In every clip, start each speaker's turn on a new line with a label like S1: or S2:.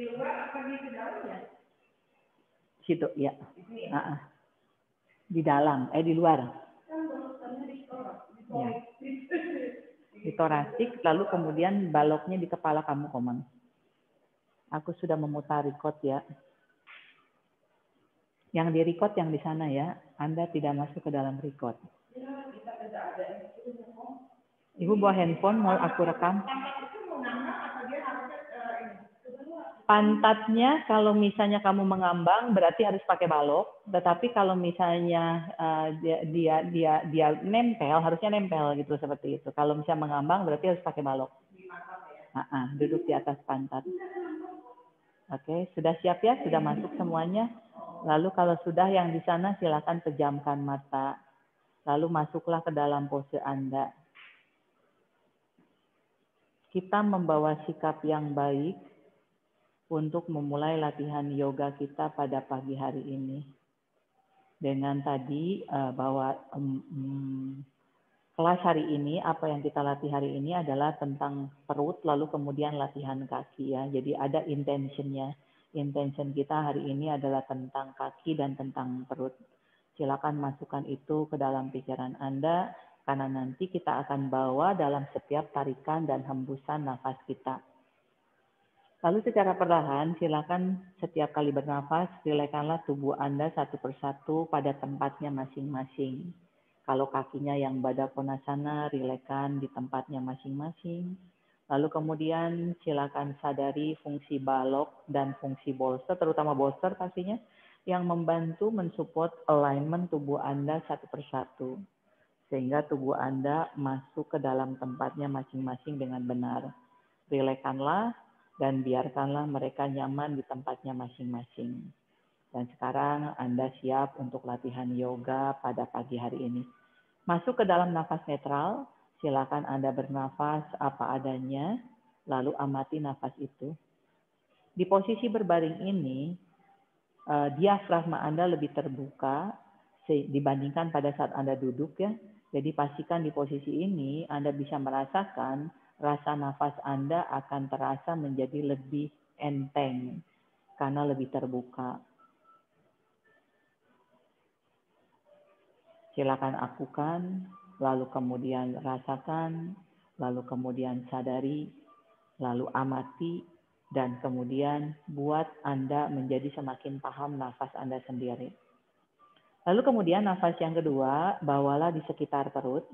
S1: luar apa di dalam ya?
S2: Situ, ya. Di dalam, di luar. Ya. Di torasik, lalu kemudian baloknya di kepala kamu, Komang. Aku sudah memutar record ya. Yang di record yang di sana ya, Anda tidak masuk ke dalam record. Ibu bawa handphone, mau aku rekam. Pantatnya kalau misalnya kamu mengambang berarti harus pakai balok, tetapi kalau misalnya dia nempel, harusnya nempel gitu seperti itu. Kalau misalnya mengambang berarti harus pakai balok. Duduk di atas pantat. Oke, sudah siap ya? Sudah masuk semuanya? Lalu kalau sudah yang di sana silakan pejamkan mata. Lalu masuklah ke dalam pose Anda. Kita membawa sikap yang baik untuk memulai latihan yoga kita pada pagi hari ini. Dengan tadi bahwa kelas hari ini, apa yang kita latih hari ini adalah tentang perut, lalu kemudian latihan kaki ya. Jadi ada intentionnya. Intention kita hari ini adalah tentang kaki dan tentang perut. Silakan masukkan itu ke dalam pikiran Anda, karena nanti kita akan bawa dalam setiap tarikan dan hembusan nafas kita. Lalu secara perlahan, silakan setiap kali bernafas, rilekskanlah tubuh Anda satu persatu pada tempatnya masing-masing. Kalau kakinya yang Baddha Konasana, rilekskan di tempatnya masing-masing. Lalu kemudian silakan sadari fungsi balok dan fungsi bolster, terutama bolster pastinya, yang membantu mensupport alignment tubuh Anda satu persatu. Sehingga tubuh Anda masuk ke dalam tempatnya masing-masing dengan benar. Rilekskanlah dan biarkanlah mereka nyaman di tempatnya masing-masing. Dan sekarang Anda siap untuk latihan yoga pada pagi hari ini. Masuk ke dalam nafas netral, silakan Anda bernafas apa adanya, lalu amati nafas itu. Di posisi berbaring ini, diafragma Anda lebih terbuka dibandingkan pada saat Anda duduk ya. Jadi pastikan di posisi ini Anda bisa merasakan rasa nafas Anda akan terasa menjadi lebih enteng karena lebih terbuka. Silakan akukan, lalu kemudian rasakan, lalu kemudian sadari, lalu amati, dan kemudian buat Anda menjadi semakin paham nafas Anda sendiri. Lalu kemudian nafas yang kedua, bawalah di sekitar perut.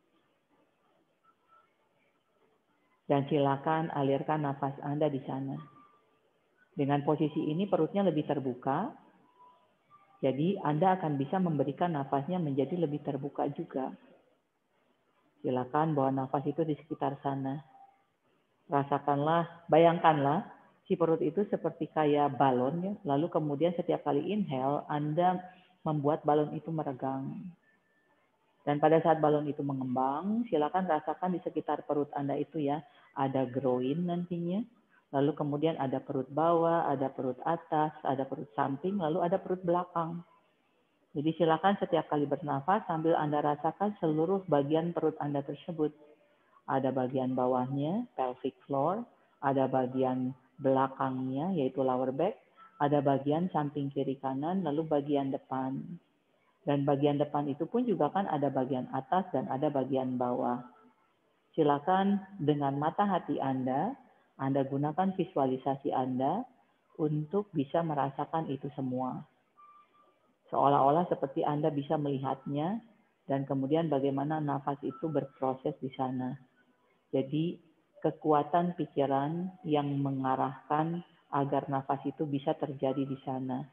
S2: Dan silakan alirkan nafas Anda di sana. Dengan posisi ini perutnya lebih terbuka. Jadi Anda akan bisa memberikan nafasnya menjadi lebih terbuka juga. Silakan bawa nafas itu di sekitar sana. Rasakanlah, bayangkanlah si perut itu seperti kayak balon ya. Lalu kemudian setiap kali inhale Anda membuat balon itu meregang. Dan pada saat balon itu mengembang, silakan rasakan di sekitar perut Anda itu ya, ada groin nantinya, lalu kemudian ada perut bawah, ada perut atas, ada perut samping, lalu ada perut belakang. Jadi silakan setiap kali bernafas sambil Anda rasakan seluruh bagian perut Anda tersebut. Ada bagian bawahnya, pelvic floor, ada bagian belakangnya, yaitu lower back, ada bagian samping kiri kanan, lalu bagian depan. Dan bagian depan itu pun juga kan ada bagian atas dan ada bagian bawah. Silakan dengan mata hati Anda gunakan visualisasi Anda untuk bisa merasakan itu semua. Seolah-olah seperti Anda bisa melihatnya dan kemudian bagaimana nafas itu berproses di sana. Jadi kekuatan pikiran yang mengarahkan agar nafas itu bisa terjadi di sana.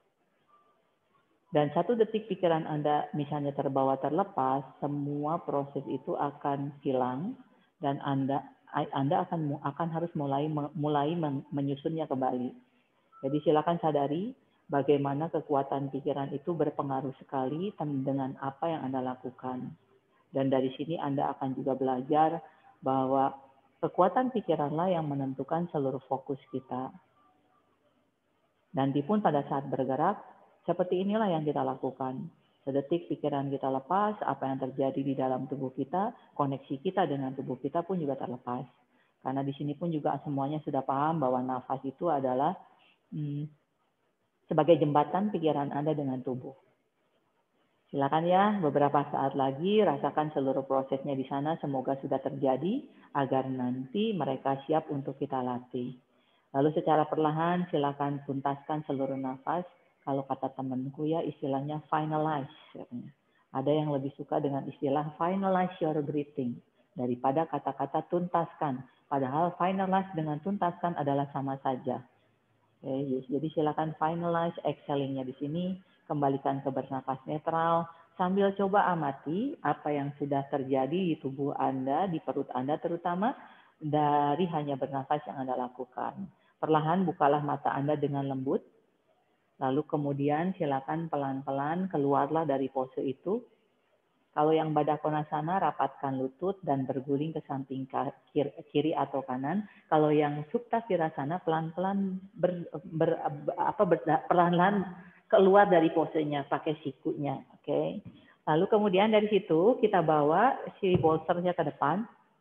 S2: Dan 1 detik pikiran Anda misalnya terbawa terlepas, semua proses itu akan hilang dan Anda akan harus mulai menyusunnya kembali. Jadi silakan sadari bagaimana kekuatan pikiran itu berpengaruh sekali dengan apa yang Anda lakukan. Dan dari sini Anda akan juga belajar bahwa kekuatan pikiranlah yang menentukan seluruh fokus kita. Nanti pun pada saat bergerak, seperti inilah yang kita lakukan. Sedetik pikiran kita lepas, apa yang terjadi di dalam tubuh kita, koneksi kita dengan tubuh kita pun juga terlepas. Karena di sini pun juga semuanya sudah paham bahwa nafas itu adalah sebagai jembatan pikiran Anda dengan tubuh. Silakan ya, beberapa saat lagi rasakan seluruh prosesnya di sana. Semoga sudah terjadi agar nanti mereka siap untuk kita latih. Lalu secara perlahan silakan tuntaskan seluruh nafas. Kalau kata temanku ya istilahnya finalize. Ada yang lebih suka dengan istilah finalize your breathing daripada kata-kata tuntaskan. Padahal finalize dengan tuntaskan adalah sama saja. Oke, jadi silakan finalize exhalingnya di sini, kembalikan ke bernafas netral, sambil coba amati apa yang sudah terjadi di tubuh Anda, di perut Anda terutama, dari hanya bernafas yang Anda lakukan. Perlahan bukalah mata Anda dengan lembut, lalu kemudian silakan pelan-pelan keluarlah dari pose itu. Kalau yang Baddha Konasana, rapatkan lutut dan berguling ke samping kiri atau kanan. Kalau yang Supta Virasana, pelan-pelan perlahan-lahan keluar dari posenya, pakai sikunya. Oke. Lalu kemudian dari situ kita bawa si bolsternya ke depan.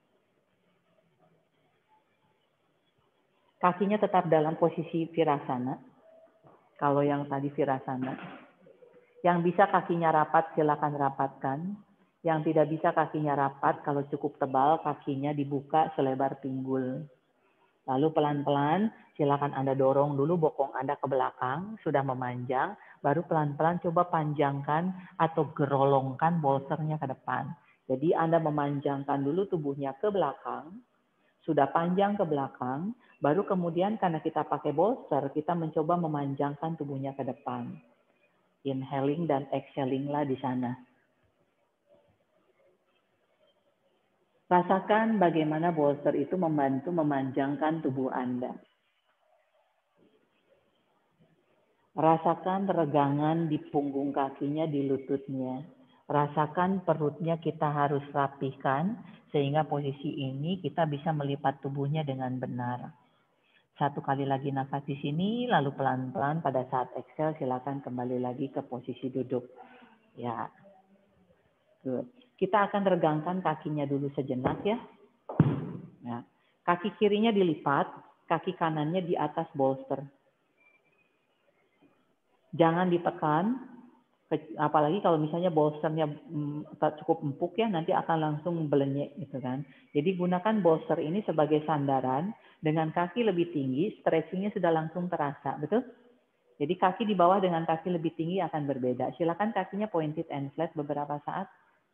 S2: Kakinya tetap dalam posisi Virasana. Kalau yang tadi Virasana. Yang bisa kakinya rapat, silakan rapatkan. Yang tidak bisa kakinya rapat, kalau cukup tebal, kakinya dibuka selebar pinggul. Lalu pelan-pelan, silakan Anda dorong dulu bokong Anda ke belakang, sudah memanjang, baru pelan-pelan coba panjangkan atau gerolongkan bolsternya ke depan. Jadi Anda memanjangkan dulu tubuhnya ke belakang, sudah panjang ke belakang, baru kemudian karena kita pakai bolster, kita mencoba memanjangkan tubuhnya ke depan. Inhaling dan exhaling lah di sana. Rasakan bagaimana bolster itu membantu memanjangkan tubuh Anda. Rasakan regangan di punggung kakinya, di lututnya. Rasakan perutnya kita harus rapihkan, sehingga posisi ini kita bisa melipat tubuhnya dengan benar. Satu kali lagi nafas di sini, lalu pelan-pelan pada saat exhale silakan kembali lagi ke posisi duduk. Ya, good. Kita akan regangkan kakinya dulu sejenak ya. Nah, kaki kirinya dilipat, kaki kanannya di atas bolster. Jangan ditekan, apalagi kalau misalnya bolsternya cukup empuk ya, nanti akan langsung belenyek gitu kan. Jadi gunakan bolster ini sebagai sandaran, dengan kaki lebih tinggi, stretchingnya sudah langsung terasa, betul? Jadi kaki di bawah dengan kaki lebih tinggi akan berbeda. Silakan kakinya pointed and flat beberapa saat.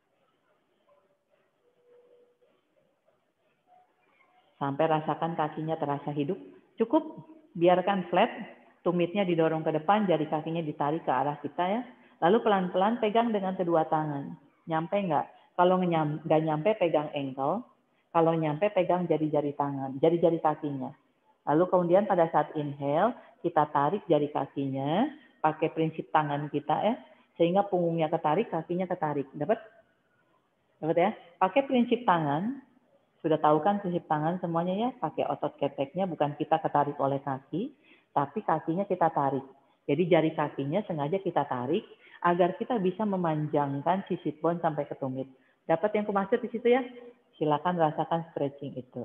S2: Sampai rasakan kakinya terasa hidup. Cukup, biarkan flat, tumitnya didorong ke depan, jari kakinya ditarik ke arah kita ya. Lalu pelan-pelan pegang dengan kedua tangan. Nyampe nggak? Kalau nggak nyampe, pegang ankle. Kalau nyampe, pegang jari-jari tangan, jari-jari kakinya. Lalu kemudian pada saat inhale, kita tarik jari kakinya, pakai prinsip tangan kita ya, sehingga punggungnya ketarik, kakinya ketarik. Dapat? Dapat ya? Pakai prinsip tangan, sudah tahu kan prinsip tangan semuanya ya? Pakai otot keteknya, bukan kita ketarik oleh kaki, tapi kakinya kita tarik. Jadi jari kakinya sengaja kita tarik, agar kita bisa memanjangkan si sit bone sampai ke tumit. Dapat yang kumaksud di situ ya? Silakan rasakan stretching itu.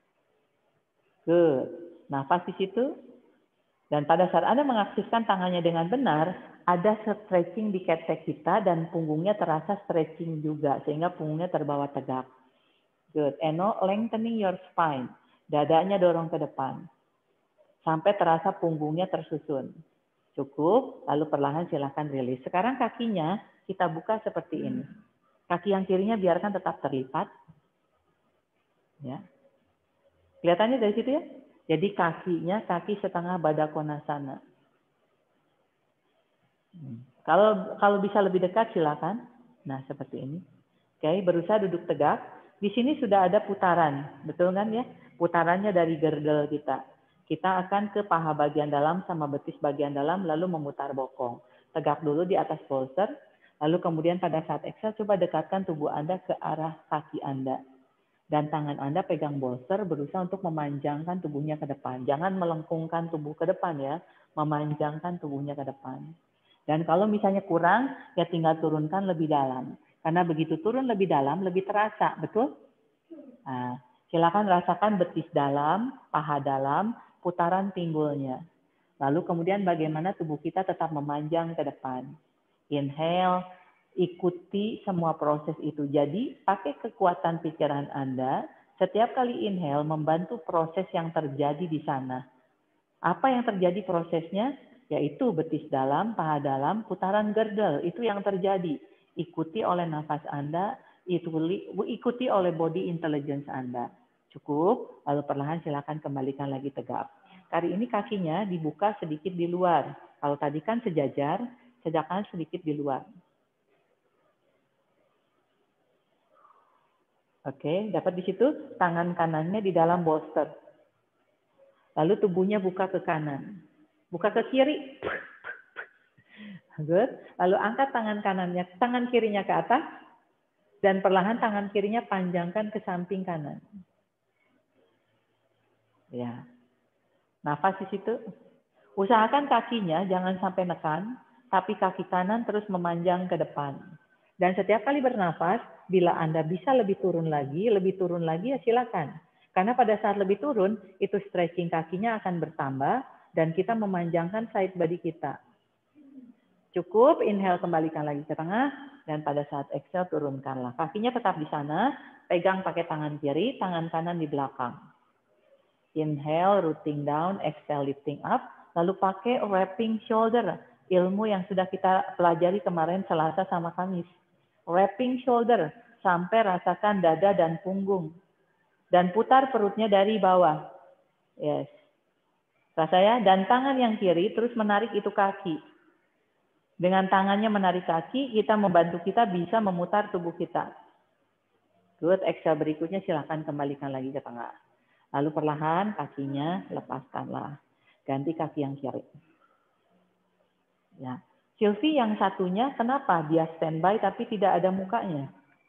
S2: Good. Nafas di situ. Dan pada saat Anda mengaktifkan tangannya dengan benar, ada stretching di ketek kita dan punggungnya terasa stretching juga, sehingga punggungnya terbawa tegak. Good. Eno, lengthening your spine. Dadanya dorong ke depan. Sampai terasa punggungnya tersusun. Cukup, lalu perlahan silahkan rilis. Sekarang kakinya kita buka seperti ini. Kaki yang kirinya biarkan tetap terlipat. Ya. Kelihatannya dari situ ya? Jadi kakinya kaki setengah Baddha Konasana. Kalau bisa lebih dekat silakan. Nah, seperti ini. Oke, berusaha duduk tegak. Di sini sudah ada putaran, betul kan ya? Putarannya dari girdle kita. Kita akan ke paha bagian dalam sama betis bagian dalam, lalu memutar bokong. Tegak dulu di atas bolster, lalu kemudian pada saat exhale, coba dekatkan tubuh Anda ke arah kaki Anda. Dan tangan Anda pegang bolster, berusaha untuk memanjangkan tubuhnya ke depan. Jangan melengkungkan tubuh ke depan ya, memanjangkan tubuhnya ke depan. Dan kalau misalnya kurang, ya tinggal turunkan lebih dalam. Karena begitu turun lebih dalam, lebih terasa, betul? Nah, Silakan rasakan betis dalam, paha dalam, putaran pinggulnya. Lalu kemudian bagaimana tubuh kita tetap memanjang ke depan. Inhale, ikuti semua proses itu. Jadi pakai kekuatan pikiran Anda, setiap kali inhale membantu proses yang terjadi di sana. Apa yang terjadi prosesnya? Yaitu betis dalam, paha dalam, putaran girdle. Itu yang terjadi. Ikuti oleh nafas Anda, ikuti oleh body intelligence Anda. Cukup, lalu perlahan silakan kembalikan lagi tegap. Kali ini kakinya dibuka sedikit di luar. Kalau tadi kan sejajar, sedangkan sedikit di luar. Oke, dapat di situ tangan kanannya di dalam bolster. Lalu tubuhnya buka ke kanan. Buka ke kiri. Good. Lalu angkat tangan kanannya, tangan kirinya ke atas. Dan perlahan tangan kirinya panjangkan ke samping kanan. Ya. Nafas di situ. Usahakan kakinya jangan sampai nekan, tapi kaki kanan terus memanjang ke depan. Dan setiap kali bernafas, bila Anda bisa lebih turun lagi ya silakan. Karena pada saat lebih turun, itu stretching kakinya akan bertambah dan kita memanjangkan side body kita. Cukup, inhale kembalikan lagi ke tengah dan pada saat exhale turunkanlah. Kakinya tetap di sana, pegang pakai tangan kiri, tangan kanan di belakang. Inhale, rooting down, exhale, lifting up. Lalu pakai wrapping shoulder. Ilmu yang sudah kita pelajari kemarin Selasa sama Kamis. Wrapping shoulder. Sampai rasakan dada dan punggung. Dan putar perutnya dari bawah. Yes. Rasa ya. Dan tangan yang kiri terus menarik itu kaki. Dengan tangannya menarik kaki, kita membantu kita bisa memutar tubuh kita. Good. Exhale berikutnya silakan kembalikan lagi ke tengah. Lalu perlahan kakinya lepaskanlah. Ganti kaki yang kiri. Ya. Sylvie yang satunya kenapa dia standby tapi tidak ada mukanya?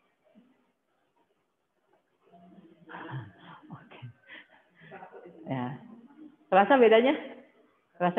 S2: Oke. Ya. Terasa bedanya? Terasa?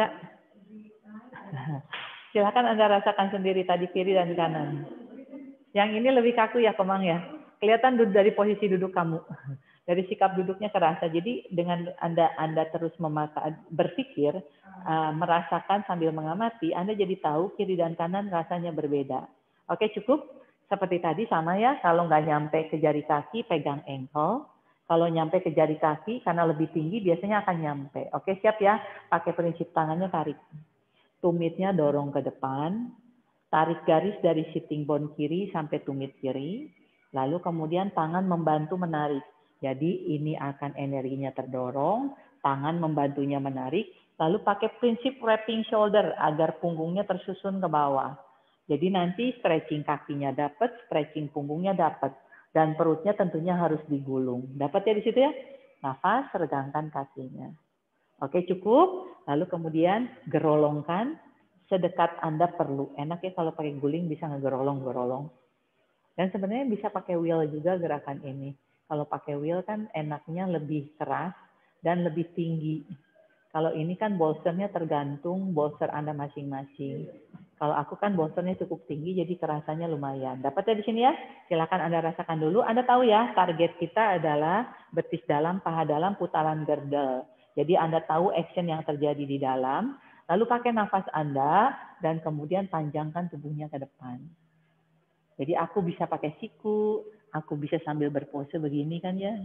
S2: Silakan Anda rasakan sendiri tadi kiri dan kanan. Yang ini lebih kaku ya Komang ya. Kelihatan dari posisi duduk kamu. Dari sikap duduknya kerasa. Jadi dengan Anda terus berpikir, merasakan sambil mengamati, Anda jadi tahu kiri dan kanan rasanya berbeda. Oke, cukup. Seperti tadi sama ya, kalau nggak nyampe ke jari kaki, pegang ankle. Kalau nyampe ke jari kaki, karena lebih tinggi, biasanya akan nyampe. Oke, siap ya? Pakai prinsip tangannya tarik. Tumitnya dorong ke depan. Tarik garis dari sitting bone kiri sampai tumit kiri. Lalu kemudian tangan membantu menarik. Jadi ini akan energinya terdorong, tangan membantunya menarik, lalu pakai prinsip wrapping shoulder agar punggungnya tersusun ke bawah. Jadi nanti stretching kakinya dapat, stretching punggungnya dapat. Dan perutnya tentunya harus digulung. Dapat ya di situ ya? Nafas, regangkan kakinya. Oke, cukup. Lalu kemudian gerolongkan sedekat Anda perlu. Enak ya kalau pakai guling bisa ngegerolong-gerolong. Dan sebenarnya bisa pakai wheel juga gerakan ini. Kalau pakai wheel kan enaknya lebih keras dan lebih tinggi. Kalau ini kan bolsternya tergantung bolster Anda masing-masing. Kalau aku kan bolsternya cukup tinggi, jadi kerasanya lumayan. Dapat ya di sini ya? Silakan Anda rasakan dulu. Anda tahu ya, target kita adalah betis dalam, paha dalam, putaran girdle. Jadi Anda tahu action yang terjadi di dalam. Lalu pakai nafas Anda dan kemudian panjangkan tubuhnya ke depan. Jadi aku bisa pakai siku, aku bisa sambil berpose begini kan ya.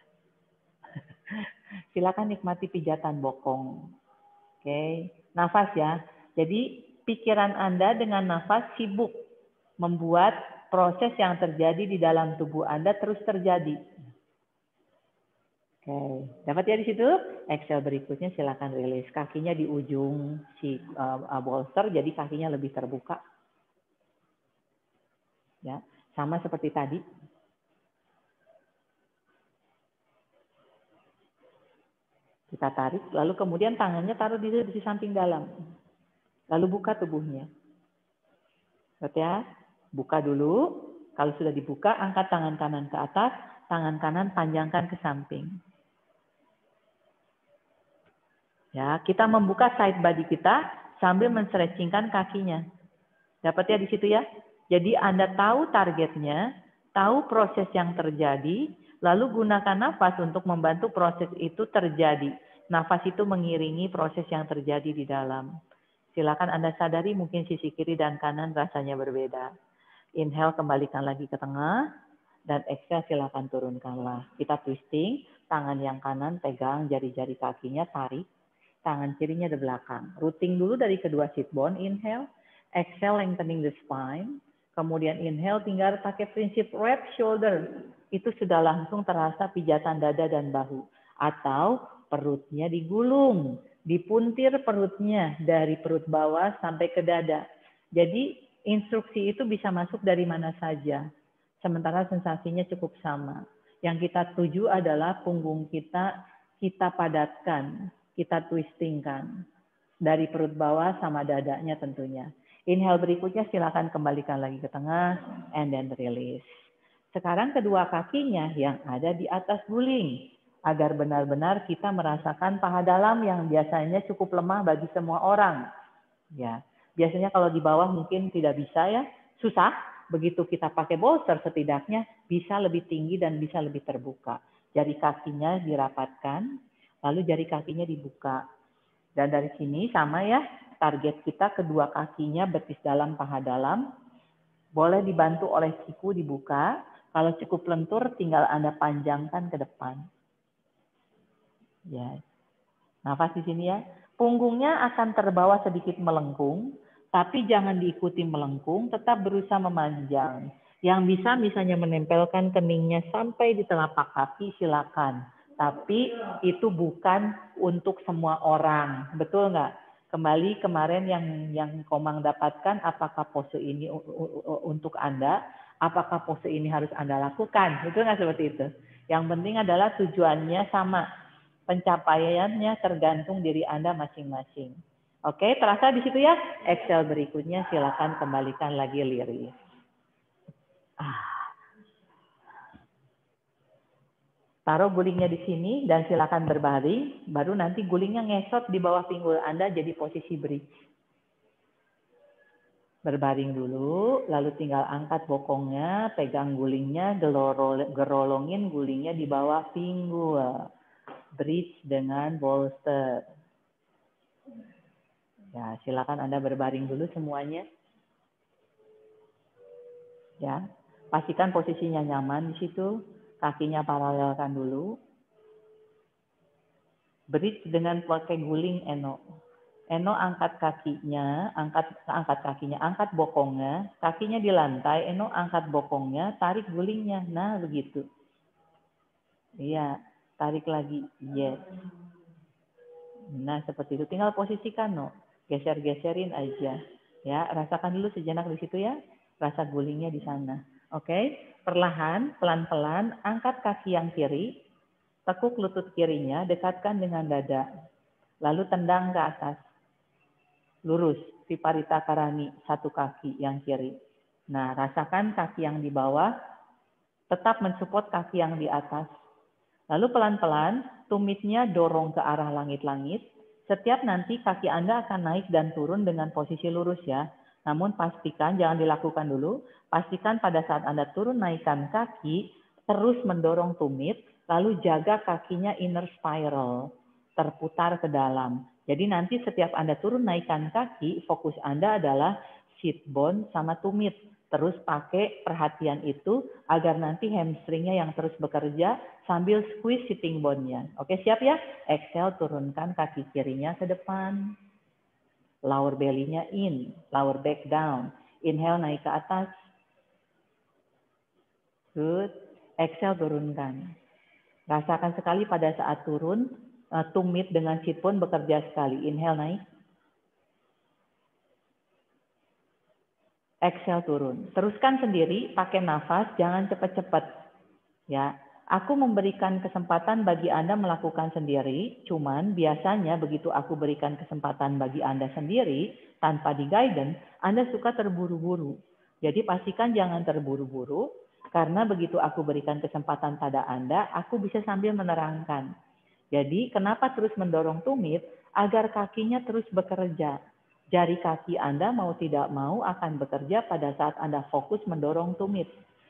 S2: Silakan nikmati pijatan bokong. Oke, nafas ya. Jadi pikiran Anda dengan nafas sibuk membuat proses yang terjadi di dalam tubuh Anda terus terjadi. Oke, dapat ya di situ? Exhale berikutnya silakan rilis. Kakinya di ujung si bolster, jadi kakinya lebih terbuka. Ya, sama seperti tadi. Kita tarik, lalu kemudian tangannya taruh di samping dalam. Lalu buka tubuhnya. Lihat ya, buka dulu. Kalau sudah dibuka, angkat tangan kanan ke atas, tangan kanan panjangkan ke samping. Ya, kita membuka side body kita sambil men-stretchingkan kakinya. Dapat ya di situ ya? Jadi Anda tahu targetnya, tahu proses yang terjadi, Lalu gunakan nafas untuk membantu proses itu terjadi. Nafas itu mengiringi proses yang terjadi di dalam. Silakan Anda sadari mungkin sisi kiri dan kanan rasanya berbeda. Inhale, kembalikan lagi ke tengah. Dan exhale, silakan turunkanlah. Kita twisting, tangan yang kanan pegang jari-jari kakinya, tarik. Tangan kirinya di belakang. Rooting dulu dari kedua sit bone, inhale. Exhale, lengthening the spine. Kemudian inhale, tinggal pakai prinsip wrap shoulder. Itu sudah langsung terasa pijatan dada dan bahu. Atau perutnya digulung. Dipuntir perutnya dari perut bawah sampai ke dada. Jadi instruksi itu bisa masuk dari mana saja. Sementara sensasinya cukup sama. Yang kita tuju adalah punggung kita padatkan, kita twistingkan. Dari perut bawah sama dadanya tentunya. Inhale berikutnya silakan kembalikan lagi ke tengah, and then release. Sekarang kedua kakinya yang ada di atas guling. Agar benar-benar kita merasakan paha dalam yang biasanya cukup lemah bagi semua orang. Ya, biasanya kalau di bawah mungkin tidak bisa ya, susah. Begitu kita pakai bolster setidaknya bisa lebih tinggi dan bisa lebih terbuka. Jari kakinya dirapatkan, lalu jari kakinya dibuka. Dan dari sini sama ya, target kita kedua kakinya betis dalam, paha dalam. Boleh dibantu oleh siku dibuka. Kalau cukup lentur tinggal Anda panjangkan ke depan. Ya. Nafas di sini ya. Punggungnya akan terbawa sedikit melengkung, tapi jangan diikuti melengkung, tetap berusaha memanjang. Yang bisa misalnya menempelkan keningnya sampai di telapak kaki, silakan. Tapi itu bukan untuk semua orang. Betul nggak? Kembali kemarin yang Komang dapatkan, apakah pose ini untuk Anda? Apakah pose ini harus Anda lakukan? Betul nggak seperti itu? Yang penting adalah tujuannya sama. Pencapaiannya tergantung diri Anda masing-masing. Oke, terasa di situ ya? Exhale berikutnya silakan kembalikan lagi liris. Taruh gulingnya di sini dan silakan berbaring. Baru nanti gulingnya ngesot di bawah pinggul Anda jadi posisi bridge. Berbaring dulu, lalu tinggal angkat bokongnya, pegang gulingnya, gerolongin gulingnya di bawah pinggul. Bridge dengan bolster. Ya, silakan Anda berbaring dulu semuanya. Ya, pastikan posisinya nyaman di situ. Kakinya paralelkan dulu. Bridge dengan pakai guling Eno. Eno angkat kakinya, angkat bokongnya, kakinya di lantai, Eno angkat bokongnya, tarik gulingnya. Nah, begitu. Iya, tarik lagi. Yes. Nah, seperti itu. Tinggal posisikan, no. Geser-geserin aja. Ya, rasakan dulu sejenak di situ ya. Rasa gulingnya di sana. Oke, perlahan, pelan-pelan, angkat kaki yang kiri, tekuk lutut kirinya, dekatkan dengan dada. Lalu tendang ke atas. Lurus, Viparita Karani, satu kaki yang kiri. Nah, rasakan kaki yang di bawah, tetap mensupport kaki yang di atas. Lalu pelan-pelan, tumitnya dorong ke arah langit-langit. Setiap nanti kaki Anda akan naik dan turun dengan posisi lurus ya. Namun pastikan, jangan dilakukan dulu. Pastikan pada saat Anda turun naikkan kaki, terus mendorong tumit, lalu jaga kakinya inner spiral, terputar ke dalam. Jadi nanti setiap Anda turun naikkan kaki, fokus Anda adalah sit bone sama tumit. Terus pakai perhatian itu agar nanti hamstringnya yang terus bekerja sambil squeeze sitting bone-nya. Oke, siap ya? Exhale, turunkan kaki kirinya ke depan. Lower belly-nya in, lower back down. Inhale, naik ke atas. Good. Exhale, turunkan. Rasakan sekali pada saat turun, tumit dengan sit bone bekerja sekali. Inhale, naik. Exhale, turun. Teruskan sendiri, pakai nafas, jangan cepat-cepat. Ya, aku memberikan kesempatan bagi Anda melakukan sendiri, cuman biasanya begitu aku berikan kesempatan bagi Anda sendiri, tanpa di-guidance, Anda suka terburu-buru. Jadi pastikan jangan terburu-buru, karena begitu aku berikan kesempatan pada Anda, aku bisa sambil menerangkan. Jadi kenapa terus mendorong tumit? Agar kakinya terus bekerja. Jari kaki Anda mau tidak mau akan bekerja pada saat Anda fokus mendorong tumit.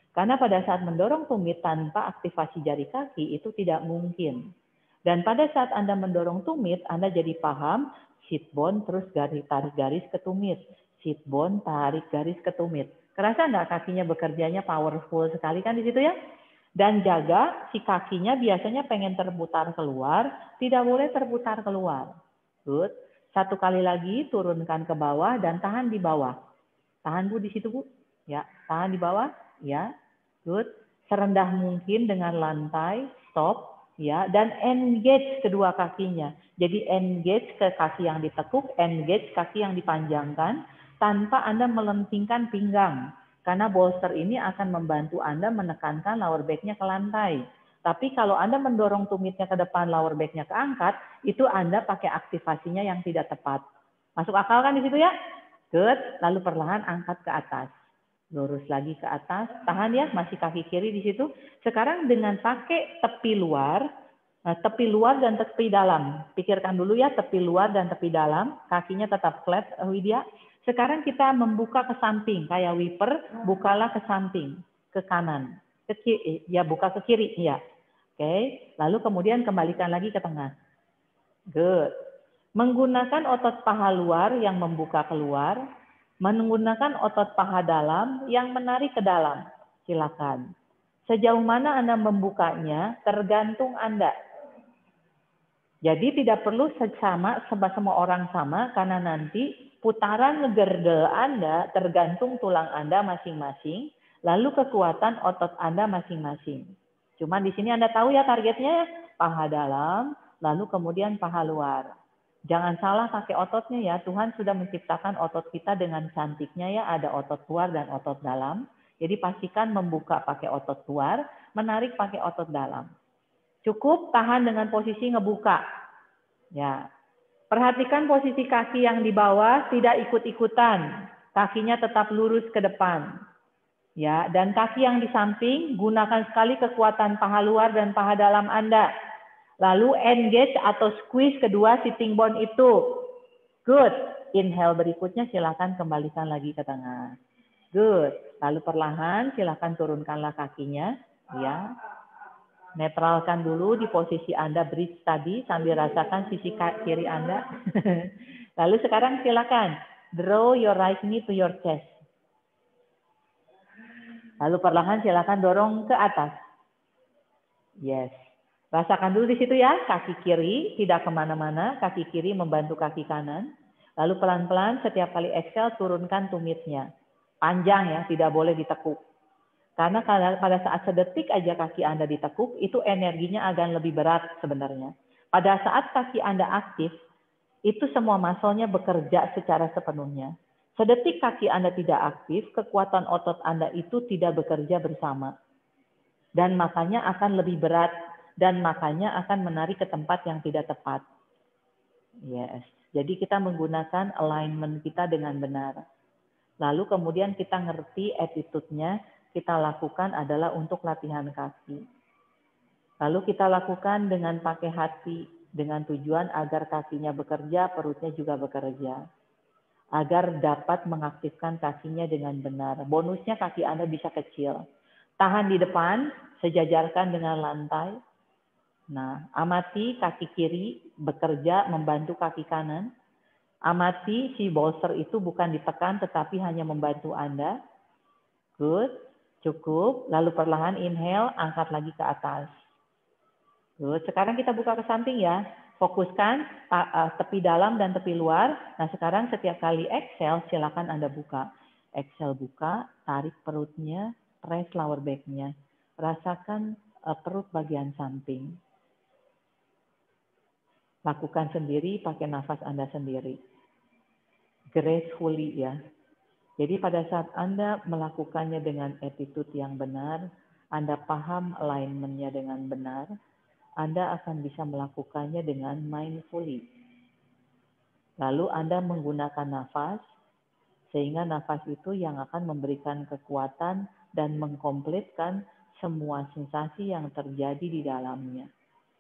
S2: Karena pada saat mendorong tumit tanpa aktivasi jari kaki itu tidak mungkin. Dan pada saat Anda mendorong tumit, Anda jadi paham sit bone terus tarik garis ke tumit. Sit bone, tarik garis ke tumit. Kerasa nggak kakinya bekerjanya powerful sekali kan di situ ya? Dan jaga si kakinya biasanya pengen terputar keluar, tidak boleh terputar keluar. Good. Satu kali lagi turunkan ke bawah dan tahan di bawah. Tahan Bu di situ Bu. Ya, tahan di bawah. Ya. Good. Serendah mungkin dengan lantai. Stop. Ya, dan engage kedua kakinya. Jadi engage ke kaki yang ditekuk, engage kaki yang dipanjangkan tanpa Anda melentingkan pinggang. Karena bolster ini akan membantu Anda menekankan lower back-nya ke lantai. Tapi kalau Anda mendorong tumitnya ke depan, lower back-nya keangkat, itu Anda pakai aktivasinya yang tidak tepat. Masuk akal kan di situ ya? Good. Lalu perlahan angkat ke atas. Lurus lagi ke atas. Tahan ya, masih kaki kiri di situ. Sekarang dengan pakai tepi luar dan tepi dalam. Pikirkan dulu ya, tepi luar dan tepi dalam. Kakinya tetap flat, Widya. Sekarang kita membuka ke samping, kayak wiper, bukalah ke samping, ke kanan, ke kiri, ya buka ke kiri, ya. Oke, lalu kemudian kembalikan lagi ke tengah. Good. Menggunakan otot paha luar yang membuka keluar, menggunakan otot paha dalam yang menarik ke dalam. Silakan. Sejauh mana Anda membukanya tergantung Anda. Jadi tidak perlu sama semua orang sama karena nanti putaran gerdel Anda tergantung tulang Anda masing-masing, lalu kekuatan otot Anda masing-masing. Cuman di sini Anda tahu ya targetnya ya, paha dalam, lalu kemudian paha luar. Jangan salah pakai ototnya ya, Tuhan sudah menciptakan otot kita dengan cantiknya ya, ada otot luar dan otot dalam. Jadi pastikan membuka pakai otot luar, menarik pakai otot dalam. Cukup tahan dengan posisi ngebuka. Ya. Perhatikan posisi kaki yang di bawah tidak ikut-ikutan. Kakinya tetap lurus ke depan. Ya, dan kaki yang di samping gunakan sekali kekuatan paha luar dan paha dalam Anda. Lalu engage atau squeeze kedua sitting bone itu. Good. Inhale berikutnya silakan kembalikan lagi ke tengah. Good. Lalu perlahan silakan turunkanlah kakinya, ya. Netralkan dulu di posisi Anda bridge tadi sambil rasakan sisi kiri Anda. Lalu sekarang silakan draw your right knee to your chest. Lalu perlahan silakan dorong ke atas. Yes. Rasakan dulu di situ ya, kaki kiri tidak kemana-mana, kaki kiri membantu kaki kanan. Lalu pelan-pelan setiap kali exhale turunkan tumitnya. Panjang ya, tidak boleh ditekuk. Karena pada saat sedetik aja kaki Anda ditekuk, itu energinya akan lebih berat sebenarnya. Pada saat kaki Anda aktif, itu semua muscle-nya bekerja secara sepenuhnya. Sedetik kaki Anda tidak aktif, kekuatan otot Anda itu tidak bekerja bersama. Dan makanya akan lebih berat, dan makanya akan menarik ke tempat yang tidak tepat. Yes. Jadi kita menggunakan alignment kita dengan benar. Lalu kemudian kita ngerti attitude-nya, kita lakukan adalah untuk latihan kaki. Lalu kita lakukan dengan pakai hati, dengan tujuan agar kakinya bekerja, perutnya juga bekerja. Agar dapat mengaktifkan kakinya dengan benar. Bonusnya kaki Anda bisa kecil. Tahan di depan, sejajarkan dengan lantai. Nah, amati kaki kiri bekerja membantu kaki kanan. Amati si bolster itu bukan ditekan tetapi hanya membantu Anda. Good. Cukup, lalu perlahan inhale, angkat lagi ke atas. Good. Sekarang kita buka ke samping ya. Fokuskan tepi dalam dan tepi luar. Nah sekarang setiap kali exhale, silakan Anda buka. Exhale buka, tarik perutnya, press lower back-nya. Rasakan perut bagian samping. Lakukan sendiri, pakai nafas Anda sendiri. Gracefully ya. Jadi pada saat Anda melakukannya dengan attitude yang benar, Anda paham alignment-nya dengan benar, Anda akan bisa melakukannya dengan mindfully. Lalu Anda menggunakan nafas, sehingga nafas itu yang akan memberikan kekuatan dan mengkomplitkan semua sensasi yang terjadi di dalamnya.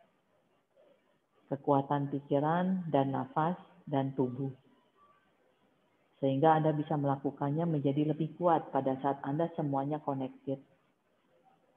S2: Kekuatan pikiran dan nafas dan tubuh. Sehingga Anda bisa melakukannya menjadi lebih kuat pada saat Anda semuanya connected.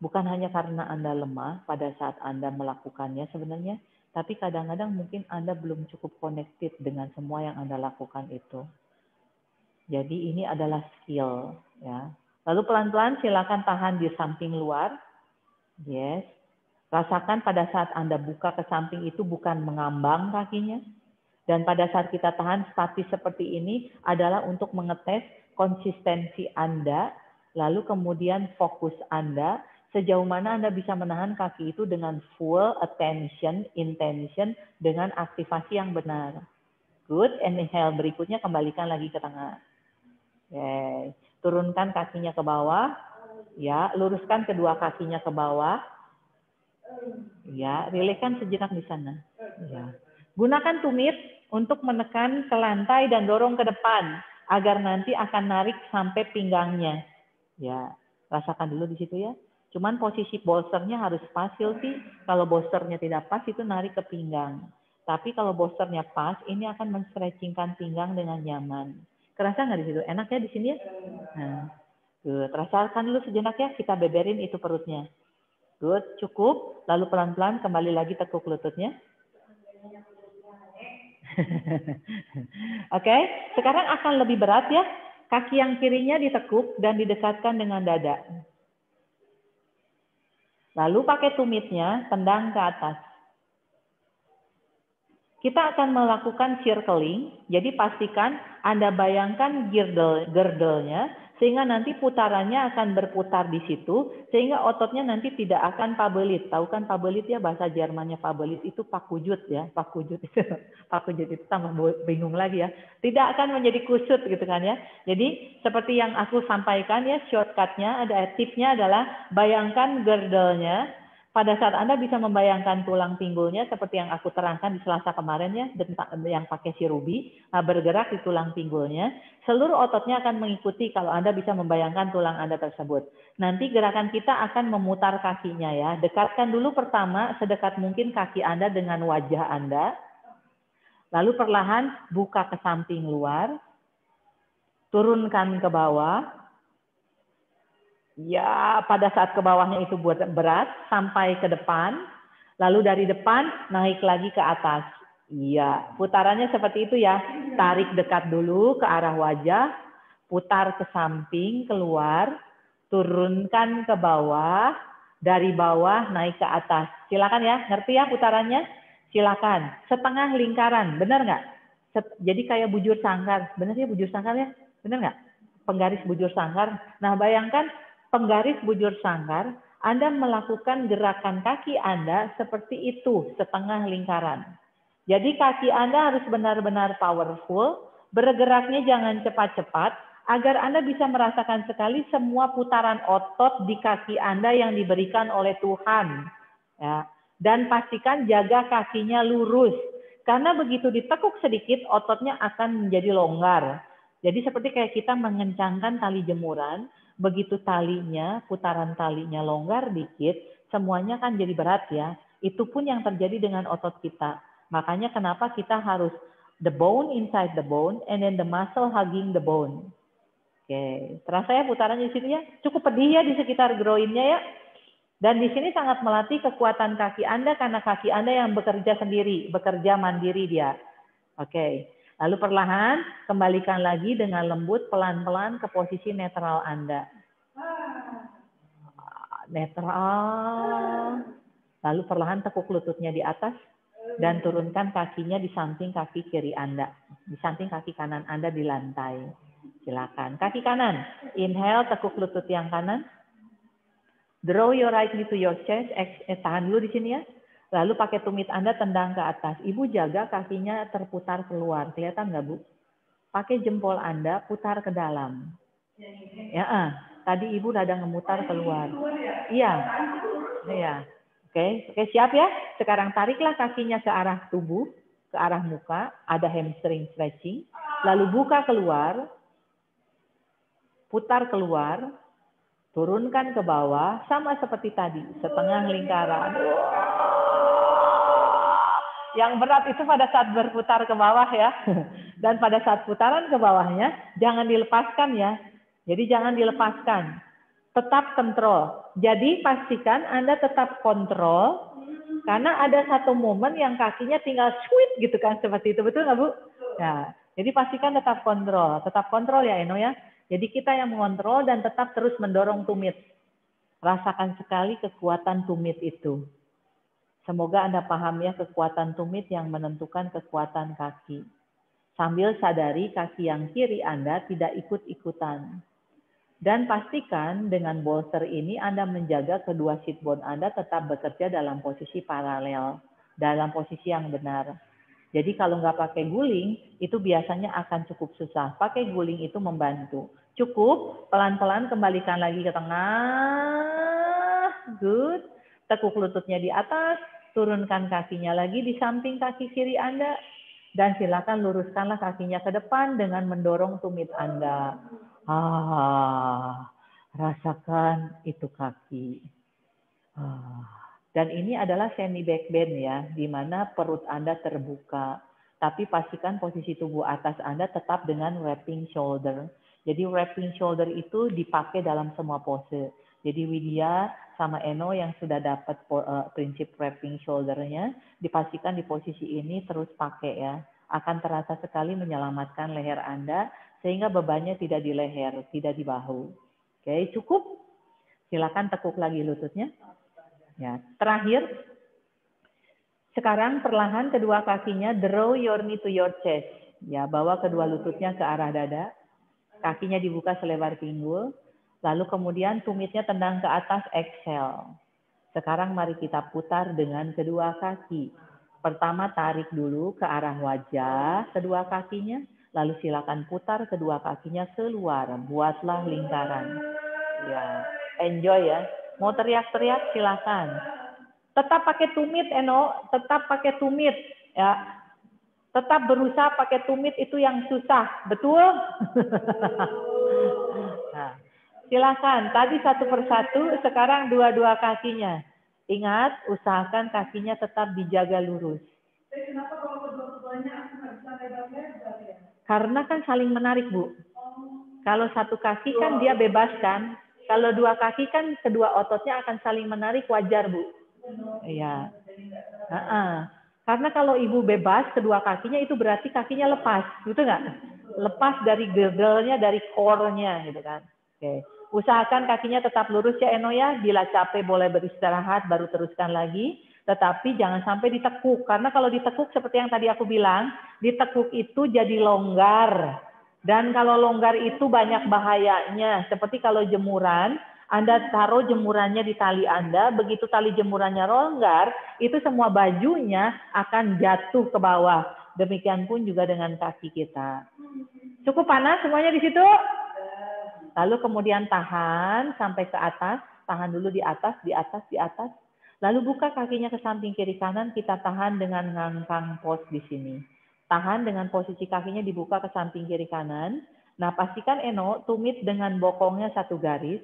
S2: Bukan hanya karena Anda lemah pada saat Anda melakukannya sebenarnya, tapi kadang-kadang mungkin Anda belum cukup connected dengan semua yang Anda lakukan itu. Jadi ini adalah skill, ya. Lalu pelan-pelan silakan tahan di samping luar. Yes. Rasakan pada saat Anda buka ke samping itu bukan mengambang kakinya. Dan pada saat kita tahan statis seperti ini adalah untuk mengetes konsistensi Anda, lalu kemudian fokus Anda, sejauh mana Anda bisa menahan kaki itu dengan full attention, intention, dengan aktivasi yang benar. Good, inhale berikutnya kembalikan lagi ke tengah. Yes. Turunkan kakinya ke bawah, ya, luruskan kedua kakinya ke bawah. Ya, rilekskan sejenak di sana. Ya. Gunakan tumit untuk menekan ke lantai dan dorong ke depan agar nanti akan narik sampai pinggangnya. Ya, rasakan dulu di situ ya. Cuman posisi bolsternya harus pas sih. Kalau bolsternya tidak pas itu narik ke pinggang. Tapi kalau bolsternya pas, ini akan men-stretchingkan pinggang dengan nyaman. Kerasa nggak di situ? Enak ya di sini ya? Nah, good. Rasakan dulu sejenak ya. Kita beberin itu perutnya. Good, cukup. Lalu pelan-pelan kembali lagi tekuk lututnya. Oke, sekarang akan lebih berat ya. Kaki yang kirinya ditekuk dan didekatkan dengan dada. Lalu pakai tumitnya, tendang ke atas. Kita akan melakukan circling, jadi pastikan Anda bayangkan girdle-nya, sehingga nanti putarannya akan berputar di situ, sehingga ototnya nanti tidak akan pabelit. Tahu kan pabelit ya, bahasa Jermannya pabelit itu pakujut ya, pakujut itu tambah bingung lagi ya. Tidak akan menjadi kusut gitu kan ya. Jadi seperti yang aku sampaikan ya, shortcutnya, ada tipsnya adalah bayangkan girdle-nya. Pada saat Anda bisa membayangkan tulang pinggulnya seperti yang aku terangkan di Selasa kemarin ya, yang pakai si Ruby, bergerak di tulang pinggulnya, seluruh ototnya akan mengikuti kalau Anda bisa membayangkan tulang Anda tersebut. Nanti gerakan kita akan memutar kakinya ya. Dekatkan dulu pertama sedekat mungkin kaki Anda dengan wajah Anda. Lalu perlahan buka ke samping luar. Turunkan ke bawah. Ya, pada saat ke bawahnya itu buat berat, sampai ke depan. Lalu dari depan, naik lagi ke atas. Iya, putarannya seperti itu ya. Tarik dekat dulu ke arah wajah, putar ke samping, keluar, turunkan ke bawah, dari bawah naik ke atas. Silakan ya, ngerti ya putarannya? Silakan. Setengah lingkaran, benar nggak? Jadi kayak bujur sangkar. Benar ya bujur sangkar ya? Benar nggak? Penggaris bujur sangkar. Nah, bayangkan penggaris bujur sangkar, Anda melakukan gerakan kaki Anda seperti itu, setengah lingkaran. Jadi kaki Anda harus benar-benar powerful, bergeraknya jangan cepat-cepat, agar Anda bisa merasakan sekali semua putaran otot di kaki Anda yang diberikan oleh Tuhan. Ya. Dan pastikan jaga kakinya lurus. Karena begitu ditekuk sedikit, ototnya akan menjadi longgar. Jadi seperti kayak kita mengencangkan tali jemuran, begitu talinya, putaran talinya longgar dikit, semuanya kan jadi berat ya. Itu pun yang terjadi dengan otot kita. Makanya kenapa kita harus the bone inside the bone and then the muscle hugging the bone. Oke, terasa ya putarannya di sini ya? Cukup pedih ya di sekitar groinnya ya. Dan di sini sangat melatih kekuatan kaki Anda karena kaki Anda yang bekerja sendiri, bekerja mandiri dia. Oke. Lalu perlahan kembalikan lagi dengan lembut pelan-pelan ke posisi netral Anda. Netral. Lalu perlahan tekuk lututnya di atas dan turunkan kakinya di samping kaki kiri Anda. Di samping kaki kanan Anda di lantai. Silakan. Kaki kanan. Inhale, tekuk lutut yang kanan. Draw your right knee to your chest. Tahan dulu di sini ya. Lalu pakai tumit Anda tendang ke atas. Ibu jaga kakinya terputar keluar. Kelihatan nggak Bu? Pakai jempol Anda putar ke dalam. Ya, tadi Ibu rada ngemutar keluar. Iya. Iya. Oke, siap ya? Sekarang tariklah kakinya ke arah tubuh, ke arah muka. Ada hamstring stretching. Lalu buka keluar. Putar keluar. Turunkan ke bawah, sama seperti tadi, setengah lingkaran. Yang berat itu pada saat berputar ke bawah ya. Dan pada saat putaran ke bawahnya, jangan dilepaskan ya. Jadi jangan dilepaskan. Tetap kontrol. Jadi pastikan Anda tetap kontrol, karena ada satu momen yang kakinya tinggal sweet gitu kan, seperti itu. Betul nggak Bu? Ya, jadi pastikan tetap kontrol. Tetap kontrol ya Eno ya. Jadi kita yang mengontrol dan tetap terus mendorong tumit. Rasakan sekali kekuatan tumit itu. Semoga Anda paham ya, kekuatan tumit yang menentukan kekuatan kaki. Sambil sadari kaki yang kiri Anda tidak ikut-ikutan. Dan pastikan dengan bolster ini Anda menjaga kedua sit bone Anda tetap bekerja dalam posisi paralel, dalam posisi yang benar. Jadi kalau nggak pakai guling, itu biasanya akan cukup susah. Pakai guling itu membantu. Cukup, pelan-pelan kembalikan lagi ke tengah. Good. Tekuk lututnya di atas, turunkan kakinya lagi di samping kaki kiri Anda. Dan silakan luruskanlah kakinya ke depan dengan mendorong tumit Anda. Rasakan itu kaki. Dan ini adalah semi back bend ya, di mana perut Anda terbuka. Tapi pastikan posisi tubuh atas Anda tetap dengan wrapping shoulder. Jadi wrapping shoulder itu dipakai dalam semua pose. Jadi Widya sama Eno yang sudah dapat prinsip wrapping shoulder-nya, dipastikan di posisi ini terus pakai ya. Akan terasa sekali menyelamatkan leher Anda, sehingga bebannya tidak di leher, tidak di bahu. Oke, cukup. Silakan tekuk lagi lututnya. Ya, terakhir, sekarang perlahan kedua kakinya draw your knee to your chest. Ya, bawa kedua lututnya ke arah dada. Kakinya dibuka selebar pinggul. Lalu kemudian tumitnya tendang ke atas, exhale. Sekarang mari kita putar dengan kedua kaki. Pertama tarik dulu ke arah wajah kedua kakinya. Lalu silakan putar kedua kakinya keluar. Buatlah lingkaran. Ya, enjoy ya. Mau teriak-teriak silakan. Tetap pakai tumit Eno, tetap pakai tumit ya. Tetap berusaha pakai tumit, itu yang susah, betul? Nah, silakan. Tadi satu persatu, sekarang dua-dua kakinya. Ingat, usahakan kakinya tetap dijaga lurus. Kenapa kalau kedua-duanya bisa lebar-lebar ya? Karena kan saling menarik, Bu. Kalau satu kaki kan dia bebas kan. Kalau dua kaki kan kedua ototnya akan saling menarik, wajar, Bu. Iya. Karena kalau ibu bebas kedua kakinya, itu berarti kakinya lepas, betul nggak? Lepas dari girdle-nya, dari core-nya, gitu kan. Oke. Usahakan kakinya tetap lurus ya Eno ya. Bila capek boleh beristirahat, baru teruskan lagi. Tetapi jangan sampai ditekuk, karena kalau ditekuk seperti yang tadi aku bilang, ditekuk itu jadi longgar. Dan kalau longgar itu banyak bahayanya. Seperti kalau jemuran, Anda taruh jemurannya di tali Anda, begitu tali jemurannya longgar, itu semua bajunya akan jatuh ke bawah. Demikian pun juga dengan kaki kita. Cukup panas semuanya di situ? Lalu kemudian tahan sampai ke atas, tahan dulu di atas, di atas, di atas. Lalu buka kakinya ke samping kiri kanan, kita tahan dengan ngangkang pos di sini. Tahan dengan posisi kakinya dibuka ke samping kiri kanan. Nah, pastikan Eno tumit dengan bokongnya satu garis.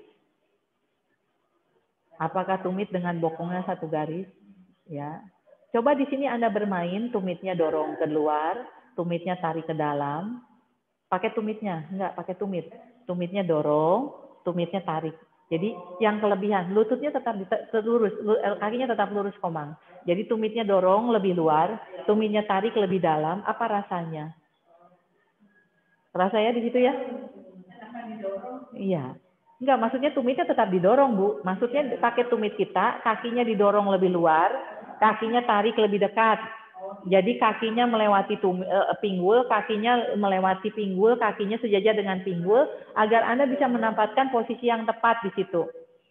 S2: Apakah tumit dengan bokongnya satu garis? Ya. Coba di sini Anda bermain, tumitnya dorong keluar, tumitnya tarik ke dalam. Pakai tumitnya, enggak pakai tumit. Tumitnya dorong, tumitnya tarik. Jadi yang kelebihan, lututnya tetap lurus, kakinya tetap lurus komang. Jadi tumitnya dorong lebih luar, tumitnya tarik lebih dalam. Apa rasanya? Rasa ya di situ ya? Iya. Enggak, maksudnya tumitnya tetap didorong, Bu. Maksudnya pakai tumit kita, kakinya didorong lebih luar, kakinya tarik lebih dekat. Jadi kakinya melewati pinggul, kakinya melewati pinggul, kakinya sejajar dengan pinggul, agar Anda bisa menempatkan posisi yang tepat di situ.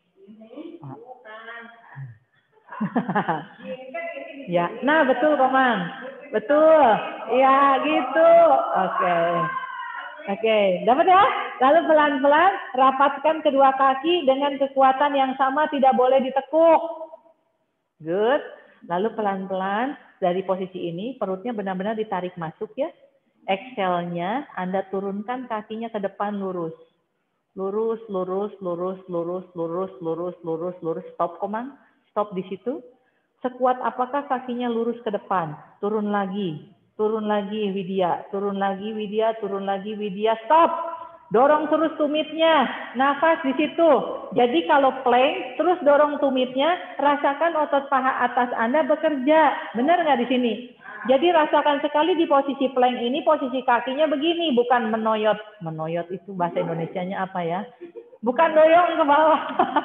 S2: Ya, nah betul, Komang. Betul. Ya, gitu. Oke. Oke, dapat ya? Lalu pelan-pelan rapatkan kedua kaki dengan kekuatan yang sama, tidak boleh ditekuk. Good. Lalu pelan-pelan dari posisi ini, perutnya benar-benar ditarik masuk ya. Exhale-nya Anda turunkan kakinya ke depan lurus. Lurus, lurus, lurus, lurus, lurus, lurus, lurus, lurus. Stop, Komang. Stop di situ. Sekuat apakah kakinya lurus ke depan? Turun lagi Widya, turun lagi Widya, turun lagi Widya, stop. Dorong terus tumitnya, nafas di situ. Jadi kalau plank, terus dorong tumitnya, rasakan otot paha atas Anda bekerja. Benar nggak di sini? Jadi rasakan sekali di posisi plank ini, posisi kakinya begini, bukan menoyot. Menoyot itu bahasa Indonesianya apa ya? Bukan doyong ke bawah.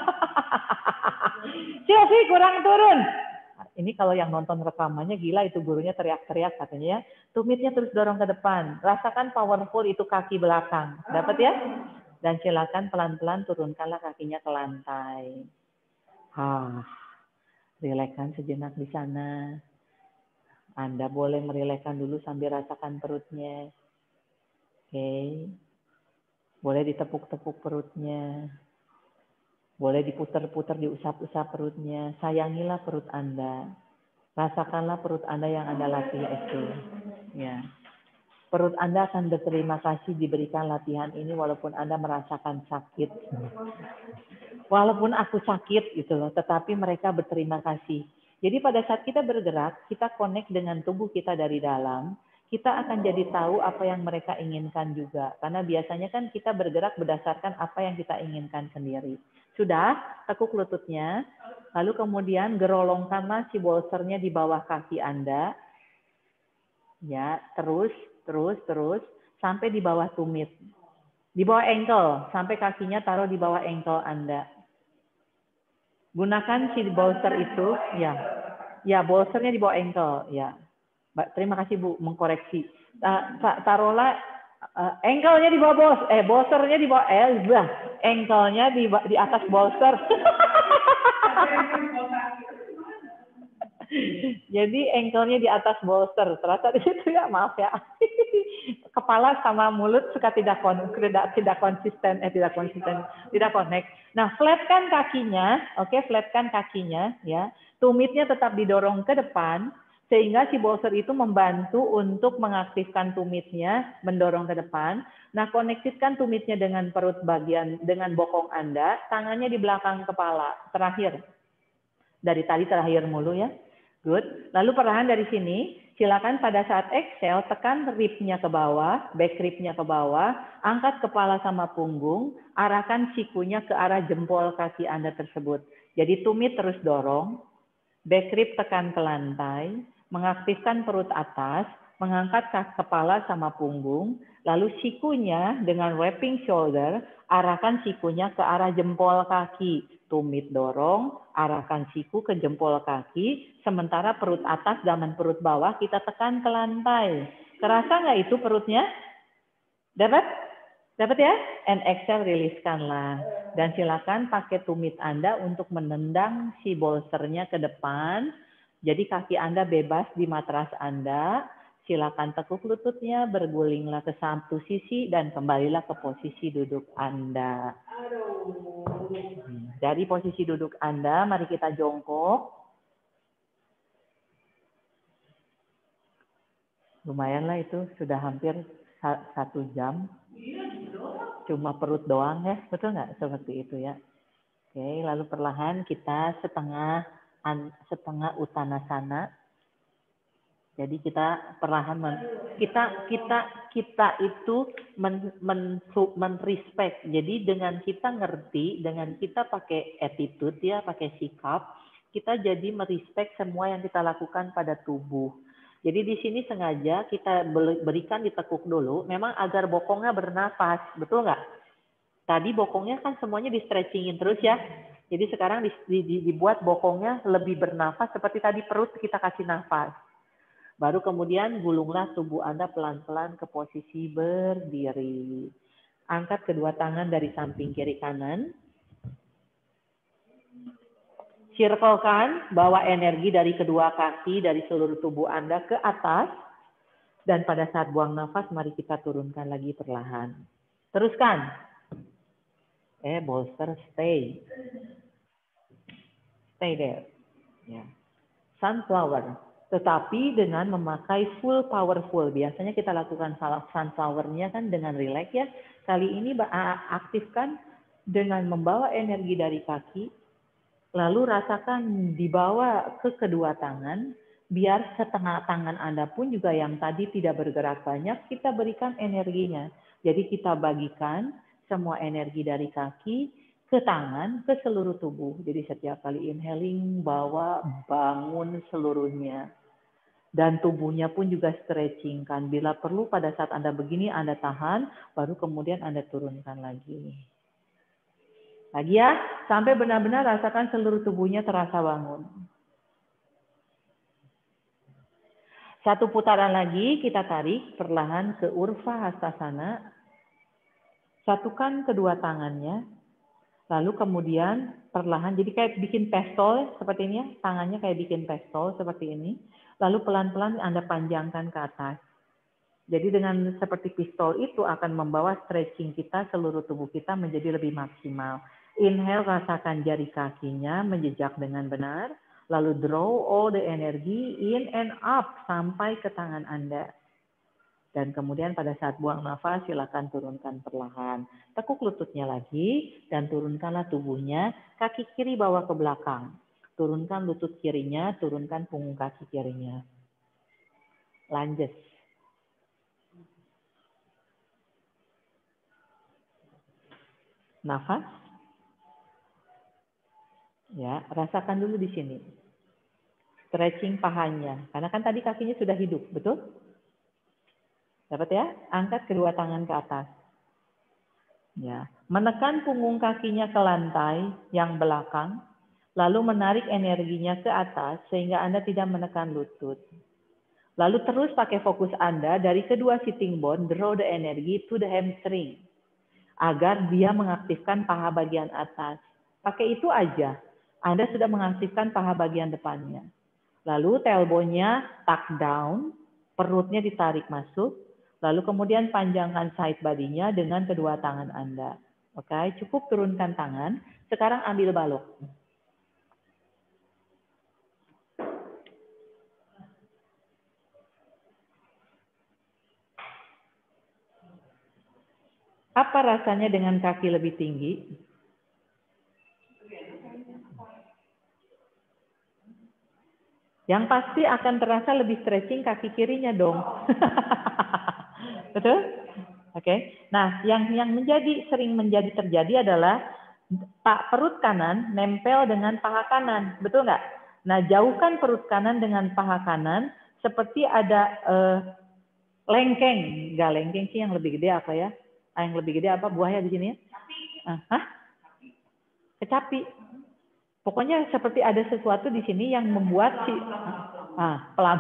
S2: Silvi kurang turun. Ini kalau yang nonton rekamannya gila, itu gurunya teriak-teriak katanya ya. Tumitnya terus dorong ke depan. Rasakan powerful itu kaki belakang. Dapat ya? Dan silakan pelan-pelan turunkanlah kakinya ke lantai. Rilekskan sejenak di sana. Anda boleh merilekkan dulu sambil rasakan perutnya. Oke. Boleh ditepuk-tepuk perutnya. Boleh diputar-putar, diusap-usap perutnya. Sayangilah perut Anda. Rasakanlah perut Anda yang Anda latih itu. Ya. Perut Anda akan berterima kasih diberikan latihan ini walaupun Anda merasakan sakit. Walaupun aku sakit gitu loh, tetapi mereka berterima kasih. Jadi pada saat kita bergerak, kita connect dengan tubuh kita dari dalam, kita akan jadi tahu apa yang mereka inginkan juga. Karena biasanya kan kita bergerak berdasarkan apa yang kita inginkan sendiri. Sudah, tekuk lututnya, lalu kemudian gerolongkanlah si bolsternya di bawah kaki Anda. Ya, terus, sampai di bawah tumit. Di bawah ankle, sampai kakinya taruh di bawah ankle Anda. Gunakan si bolster itu, ya. Ya, bolsternya di bawah ankle, ya. Terima kasih Bu, mengkoreksi. Taruhlah ankle-nya di bawah bolsternya di bawah ankle-nya di atas bolster. Jadi ankle-nya di atas bolster. Terasa di situ ya, maaf ya. Kepala sama mulut suka tidak konsisten, tidak connect. Nah, flatkan kakinya, oke, flatkan kakinya ya. Tumitnya tetap didorong ke depan sehingga si bolster itu membantu untuk mengaktifkan tumitnya, mendorong ke depan. Nah, koneksikan tumitnya dengan perut bagian, dengan bokong Anda, tangannya di belakang kepala. Terakhir. Dari tadi terakhir mulu ya. Good. Lalu perlahan dari sini, silakan pada saat exhale, tekan ribnya ke bawah, back ribnya ke bawah, angkat kepala sama punggung, arahkan sikunya ke arah jempol kaki Anda tersebut. Jadi tumit terus dorong, back rib tekan ke lantai, mengaktifkan perut atas, mengangkat kepala sama punggung, lalu sikunya dengan wrapping shoulder, arahkan sikunya ke arah jempol kaki. Tumit dorong, arahkan siku ke jempol kaki, sementara perut atas dan perut bawah kita tekan ke lantai. Kerasa nggak itu perutnya? Dapat? Dapat ya? And exhale, riliskanlah. Dan silakan pakai tumit Anda untuk menendang si bolsternya ke depan. Jadi kaki Anda bebas di matras Anda. Silakan tekuk lututnya, bergulinglah ke satu sisi dan kembalilah ke posisi duduk Anda. Dari posisi duduk Anda, mari kita jongkok. Lumayanlah itu, sudah hampir 1 jam. Cuma perut doang ya, betul nggak seperti itu ya? Oke, lalu perlahan kita setengah uttanasana. Jadi kita perlahan kita itu respect. Jadi dengan kita ngerti, dengan kita pakai attitude ya, pakai sikap, kita jadi merespect semua yang kita lakukan pada tubuh. Jadi di sini sengaja kita berikan ditekuk dulu, memang agar bokongnya bernafas, betul nggak? Tadi bokongnya kan semuanya di stretchingin terus ya. Jadi sekarang dibuat bokongnya lebih bernafas, seperti tadi perut kita kasih nafas. Baru kemudian gulunglah tubuh Anda pelan-pelan ke posisi berdiri. Angkat kedua tangan dari samping kiri kanan. Circlekan, bawa energi dari kedua kaki, dari seluruh tubuh Anda ke atas. Dan pada saat buang nafas, mari kita turunkan lagi perlahan. Teruskan. Bolster, stay. Stay there. Ya. Sunflower. Tetapi dengan memakai full powerful. Biasanya kita lakukan sunflower-nya kan dengan relax ya. Kali ini aktifkan dengan membawa energi dari kaki. Lalu rasakan dibawa ke kedua tangan. biar setengah tangan Anda pun juga yang tadi tidak bergerak banyak, kita berikan energinya. Jadi kita bagikan semua energi dari kaki ke tangan, ke seluruh tubuh. Jadi setiap kali inhaling, bawa, bangun seluruhnya. Dan tubuhnya pun juga stretching kan. Bila perlu pada saat Anda begini, Anda tahan, baru kemudian Anda turunkan lagi. Lagi ya, sampai benar-benar rasakan seluruh tubuhnya terasa bangun. Satu putaran lagi, kita tarik perlahan ke Urva Hastasana. Satukan kedua tangannya. Lalu kemudian perlahan, jadi kayak bikin pistol seperti ini ya. Tangannya kayak bikin pistol seperti ini. Lalu pelan-pelan Anda panjangkan ke atas. Jadi dengan seperti pistol itu akan membawa stretching kita, seluruh tubuh kita menjadi lebih maksimal. Inhale, rasakan jari kakinya menjejak dengan benar. Lalu draw all the energy in and up sampai ke tangan Anda. Dan kemudian pada saat buang nafas silakan turunkan perlahan. Tekuk lututnya lagi dan turunkanlah tubuhnya. Kaki kiri bawa ke belakang. Turunkan lutut kirinya, turunkan punggung kaki kirinya. Lunges. Nafas. Ya, rasakan dulu di sini. Stretching pahanya. Karena kan tadi kakinya sudah hidup, betul? Dapat ya? Angkat kedua tangan ke atas. Ya, menekan punggung kakinya ke lantai yang belakang, lalu menarik energinya ke atas sehingga Anda tidak menekan lutut. Lalu terus pakai fokus Anda dari kedua sitting bone, draw the energy to the hamstring. Agar dia mengaktifkan paha bagian atas. Pakai itu aja. Anda sudah mengaktifkan paha bagian depannya. Lalu tailbone-nya tuck down, perutnya ditarik masuk, lalu kemudian panjangkan side body-nya dengan kedua tangan Anda. Oke, cukup turunkan tangan. Sekarang ambil balok. Apa rasanya dengan kaki lebih tinggi? Yang pasti akan terasa lebih stretching kaki kirinya dong. Betul? Oke. Nah, yang sering menjadi terjadi adalah perut kanan nempel dengan paha kanan. Betul nggak? Nah, jauhkan perut kanan dengan paha kanan seperti ada lengkeng. Nggak lengkeng sih, yang lebih gede apa ya? Yang lebih gede apa buahnya di sini ya? Hah? Kecapi. Pokoknya seperti ada sesuatu di sini yang membuat si pelan.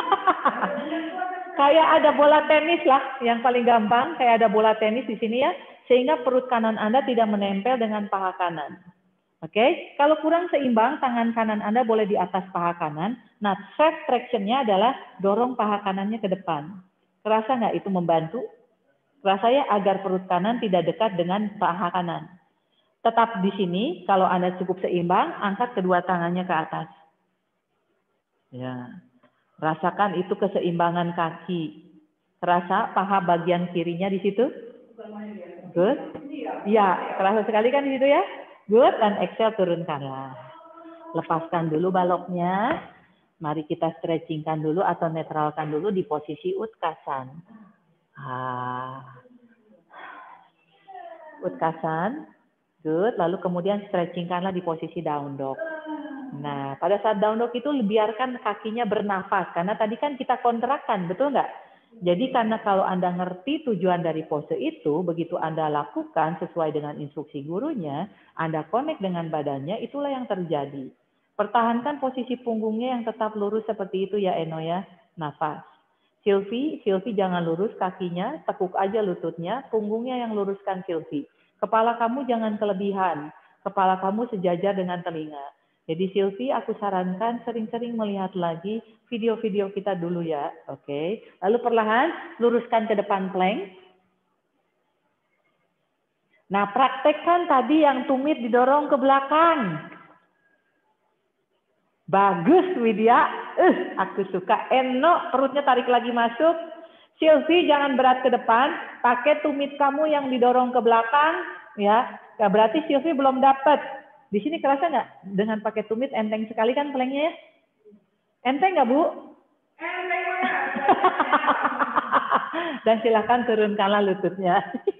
S2: Kayak ada bola tenis lah, yang paling gampang kayak ada bola tenis di sini ya, sehingga perut kanan Anda tidak menempel dengan paha kanan. Oke, kalau kurang seimbang, tangan kanan Anda boleh di atas paha kanan. Nah, self traction-nya adalah dorong paha kanannya ke depan. Kerasa nggak itu membantu? Rasanya agar perut kanan tidak dekat dengan paha kanan. Tetap di sini, kalau Anda cukup seimbang, angkat kedua tangannya ke atas. Ya, rasakan itu keseimbangan kaki. Terasa paha bagian kirinya di situ? Good. Ya, terasa sekali kan di situ ya? Good, dan exhale turunkanlah. Lepaskan dulu baloknya. Mari kita stretchingkan dulu atau netralkan dulu di posisi Utkasan. Utkasan. Good, lalu kemudian stretchingkanlah di posisi down dog. Nah, pada saat down dog itu biarkan kakinya bernafas. Karena tadi kan kita kontrakkan, betul nggak? Jadi karena kalau Anda ngerti tujuan dari pose itu, begitu Anda lakukan sesuai dengan instruksi gurunya, Anda connect dengan badannya, itulah yang terjadi. Pertahankan posisi punggungnya yang tetap lurus seperti itu ya Eno ya. Nafas. Sylvie jangan lurus kakinya, tekuk aja lututnya, punggungnya yang luruskan Sylvie. Kepala kamu jangan kelebihan. Kepala kamu sejajar dengan telinga. Jadi Sylvie, aku sarankan sering-sering melihat lagi video-video kita dulu ya. Oke. Lalu perlahan luruskan ke depan plank. Nah, praktekkan tadi yang tumit didorong ke belakang. Bagus Widya. Aku suka. Eno, perutnya tarik lagi masuk. Sylvie, jangan berat ke depan. Pakai tumit kamu yang didorong ke belakang. Ya, berarti Sylvie belum dapat. Di sini kerasa nggak? Dengan pakai tumit enteng sekali kan planknya ya? Enteng nggak, Bu? Dan silakan turunkanlah lututnya.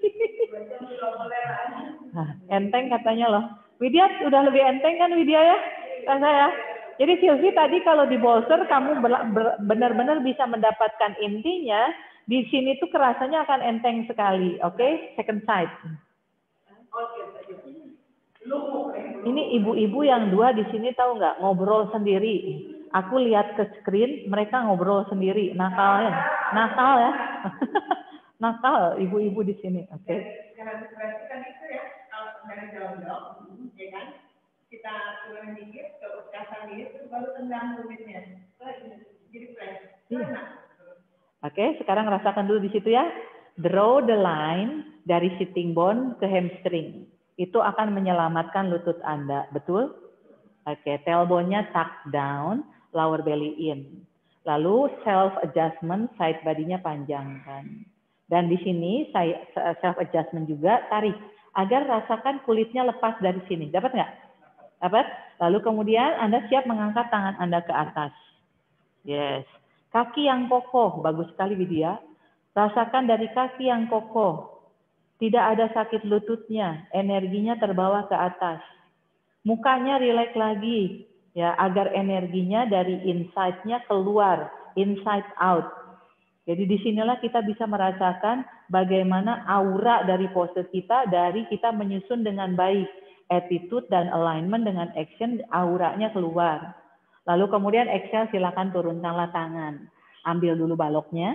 S2: Nah, enteng katanya loh. Widya udah lebih enteng kan Widya ya? Kan saya. Jadi Silvi tadi kalau di bolster kamu benar-benar bisa mendapatkan intinya. Di sini tuh kerasanya akan enteng sekali. Oke? Second side. Ini ibu-ibu yang dua di sini tahu nggak? Ngobrol sendiri. Aku lihat ke screen, mereka ngobrol sendiri. Nakal ya? Nakal ya? Nakal ibu-ibu di sini. Oke. Kita turun dikit, ke kasar dikit, terus baru tendang tumitnya. Jadi flash. Oke, sekarang rasakan dulu di situ ya. Draw the line dari sitting bone ke hamstring. Itu akan menyelamatkan lutut Anda, betul? Oke, tailbone-nya tuck down, lower belly in. Lalu self adjustment, side body-nya panjangkan. Dan di sini self adjustment juga tarik agar rasakan kulitnya lepas dari sini. Dapat nggak? Dapat? Lalu kemudian Anda siap mengangkat tangan Anda ke atas. Yes. Kaki yang kokoh, bagus sekali Widya. Rasakan dari kaki yang kokoh. Tidak ada sakit lututnya, energinya terbawa ke atas. Mukanya rileks lagi, ya agar energinya dari inside-nya keluar, inside out. Jadi disinilah kita bisa merasakan bagaimana aura dari pose kita, dari kita menyusun dengan baik. Attitude dan alignment dengan action, auranya keluar. Lalu kemudian exhale, silakan turunkanlah tangan. Ambil dulu baloknya.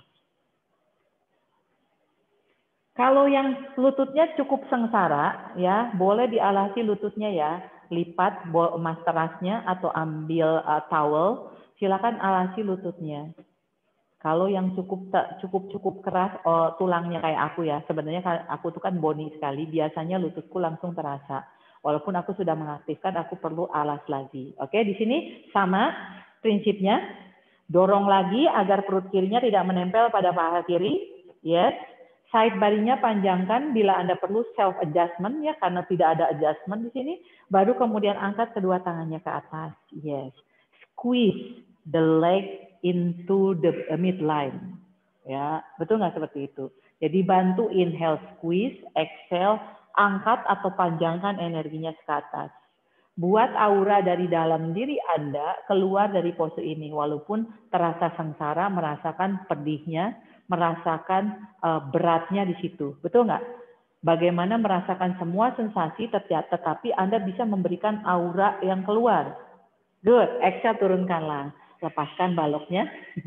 S2: Kalau yang lututnya cukup sengsara, ya boleh dialasi lututnya ya. Lipat masterasnya atau ambil towel, silakan alasi lututnya. Kalau yang cukup keras tulangnya kayak aku ya, sebenarnya aku tuh kan bony sekali, biasanya lututku langsung terasa. Walaupun aku sudah mengaktifkan, aku perlu alas lagi. Oke, di sini sama prinsipnya. Dorong lagi agar perut kirinya tidak menempel pada paha kiri. Yes. Side body-nya panjangkan bila Anda perlu self adjustment ya, karena tidak ada adjustment di sini. Baru kemudian angkat kedua tangannya ke atas. Yes. Squeeze the leg into the midline. Ya, betul nggak seperti itu? Jadi bantu inhale squeeze, exhale angkat atau panjangkan energinya ke atas. Buat aura dari dalam diri Anda keluar dari pose ini, walaupun terasa sengsara, merasakan pedihnya, merasakan beratnya di situ. Betul nggak? Bagaimana merasakan semua sensasi, tetapi Anda bisa memberikan aura yang keluar. Good, exhale turunkanlah. Lepaskan baloknya.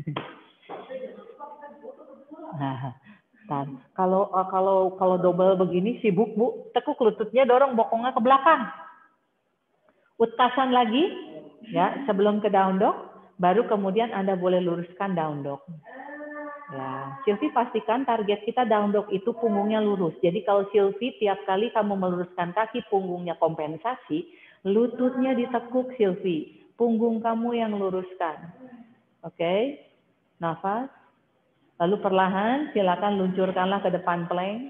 S2: Nah, kalau double begini sibuk Bu, tekuk lututnya, dorong bokongnya ke belakang. Utkasan lagi, ya sebelum ke down dog, baru kemudian Anda boleh luruskan down dog. Ya, Silvi pastikan target kita down dog itu punggungnya lurus. Jadi kalau Silvi tiap kali kamu meluruskan kaki, punggungnya kompensasi, lututnya ditekuk Silvi, punggung kamu yang luruskan. Oke, nafas. Lalu perlahan silakan luncurkanlah ke depan plank.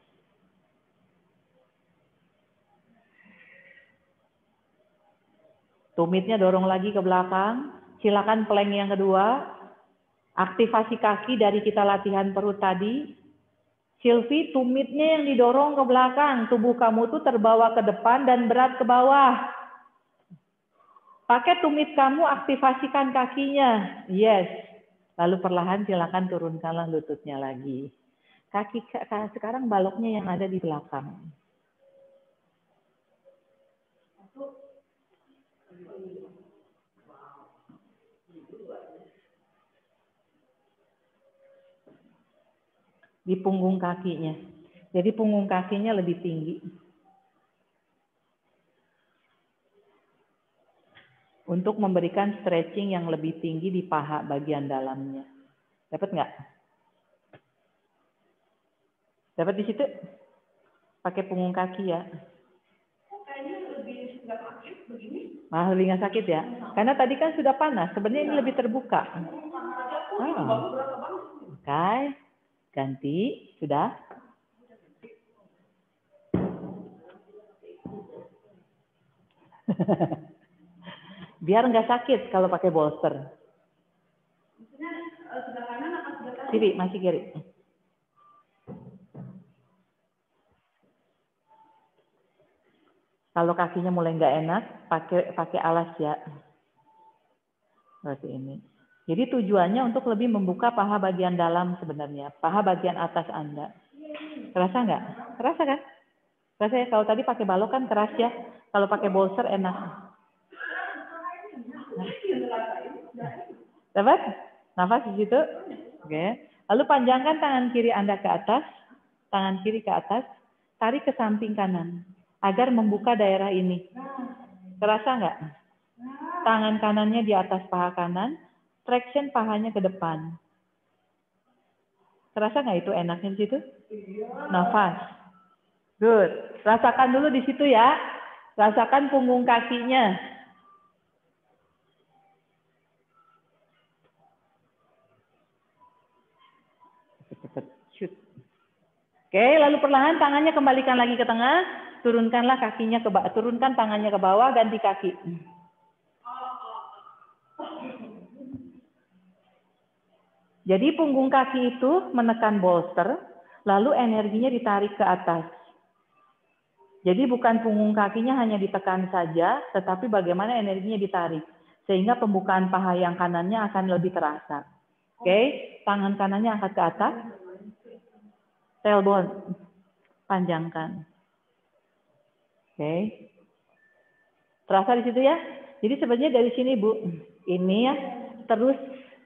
S2: Tumitnya dorong lagi ke belakang. Silakan plank yang kedua. Aktivasi kaki dari kita latihan perut tadi. Silvi, tumitnya yang didorong ke belakang. Tubuh kamu tuh terbawa ke depan dan berat ke bawah. Pakai tumit kamu, aktivasikan kakinya. Yes. Lalu perlahan silakan turunkanlah lututnya lagi. Kaki sekarang baloknya yang ada di belakang. Di punggung kakinya. Jadi punggung kakinya lebih tinggi. Untuk memberikan stretching yang lebih tinggi di paha bagian dalamnya. Dapat nggak? Dapat di situ? Pakai punggung kaki ya. Kayaknya lebih nggak sakit begini. Lebih nggak sakit ya? Karena tadi kan sudah panas. Sebenarnya ini lebih terbuka. Oke. Ganti. Sudah? Biar nggak sakit kalau pakai bolster. Kiri, masih kiri. Kalau kakinya mulai nggak enak, pakai alas ya. Seperti ini. Jadi tujuannya untuk lebih membuka paha bagian dalam sebenarnya, paha bagian atas Anda. Kerasa nggak? Kerasa kan? Kerasa ya, kalau tadi pakai balok kan keras ya. Kalau pakai bolster enak. Dapat? Nafas di situ? Oke. Lalu panjangkan tangan kiri Anda ke atas, tangan kiri ke atas, tarik ke samping kanan agar membuka daerah ini. Kerasa nggak? Tangan kanannya di atas paha kanan, traction pahanya ke depan. Terasa nggak itu enaknya di situ? Nafas. Good. Rasakan dulu di situ ya. Rasakan punggung kakinya. Shoot. Oke, lalu perlahan tangannya kembalikan lagi ke tengah. Turunkanlah kakinya ke bawah. Turunkan tangannya ke bawah, ganti kaki. Jadi punggung kaki itu menekan bolster, lalu energinya ditarik ke atas. Jadi bukan punggung kakinya hanya ditekan saja, tetapi bagaimana energinya ditarik. Sehingga pembukaan paha yang kanannya akan lebih terasa. Oke, tangan kanannya angkat ke atas. Tailbone, panjangkan. Oke. Terasa di situ ya? Jadi sebenarnya dari sini Bu, ini ya, terus.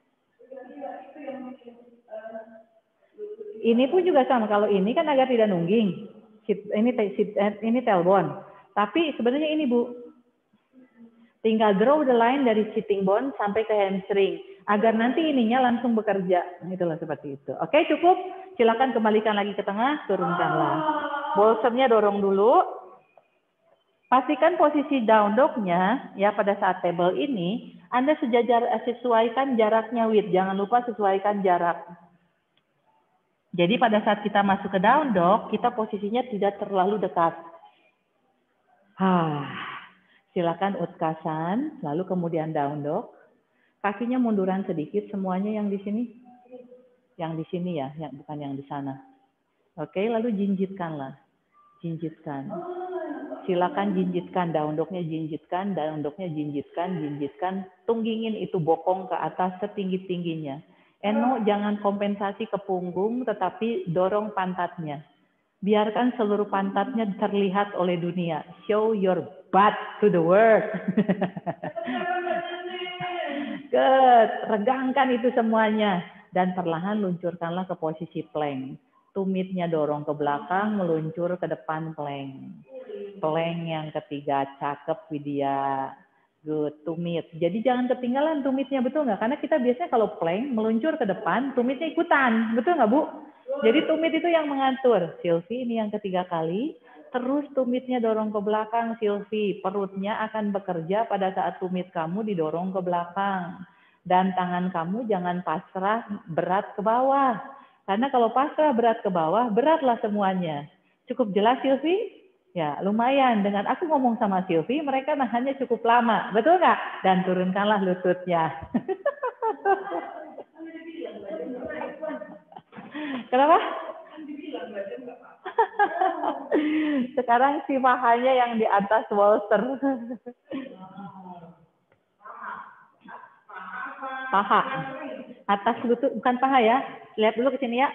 S2: Ini pun juga sama, kalau ini kan agar tidak nungging. Ini tailbone. Tapi sebenarnya ini Bu, tinggal draw the line dari sitting bone sampai ke hamstring agar nanti ininya langsung bekerja. Itulah seperti itu. Oke, cukup. Silakan kembalikan lagi ke tengah, turunkanlah. Bolsternya dorong dulu. Pastikan posisi down dog-nya ya pada saat table ini Anda sesuaikan jaraknya with. Jangan lupa sesuaikan jarak. Jadi pada saat kita masuk ke down dog, kita posisinya tidak terlalu dekat. Silakan utkasan, lalu kemudian down dog. Kakinya munduran sedikit, semuanya yang di sini. Yang di sini ya, bukan yang di sana. Oke, lalu jinjitkanlah. Jinjitkan. Silakan jinjitkan, down dog-nya jinjitkan, down dog-nya jinjitkan, jinjitkan. Tunggingin itu bokong ke atas setinggi-tingginya. Eno, jangan kompensasi ke punggung, tetapi dorong pantatnya. Biarkan seluruh pantatnya terlihat oleh dunia. Show your butt to the world. Good. Regangkan itu semuanya. Dan perlahan luncurkanlah ke posisi plank. Tumitnya dorong ke belakang, meluncur ke depan plank. Plank yang ketiga, cakep Widya. Good, tumit. Jadi jangan ketinggalan tumitnya, betul nggak? Karena kita biasanya kalau plank meluncur ke depan, tumitnya ikutan, betul nggak Bu? Jadi tumit itu yang mengatur. Sylvie ini yang ketiga kali. Terus tumitnya dorong ke belakang, Sylvie. Perutnya akan bekerja pada saat tumit kamu didorong ke belakang. Dan tangan kamu jangan pasrah berat ke bawah. Karena kalau pasrah berat ke bawah, beratlah semuanya. Cukup jelas Sylvie? Ya, lumayan. Dengan aku ngomong sama Sylvie, mereka nahannya cukup lama. Betul nggak? Dan turunkanlah lututnya. Kenapa? Sekarang si pahanya yang di atas bolster. Paha. Atas lutut, bukan paha ya. Lihat dulu ke sini ya.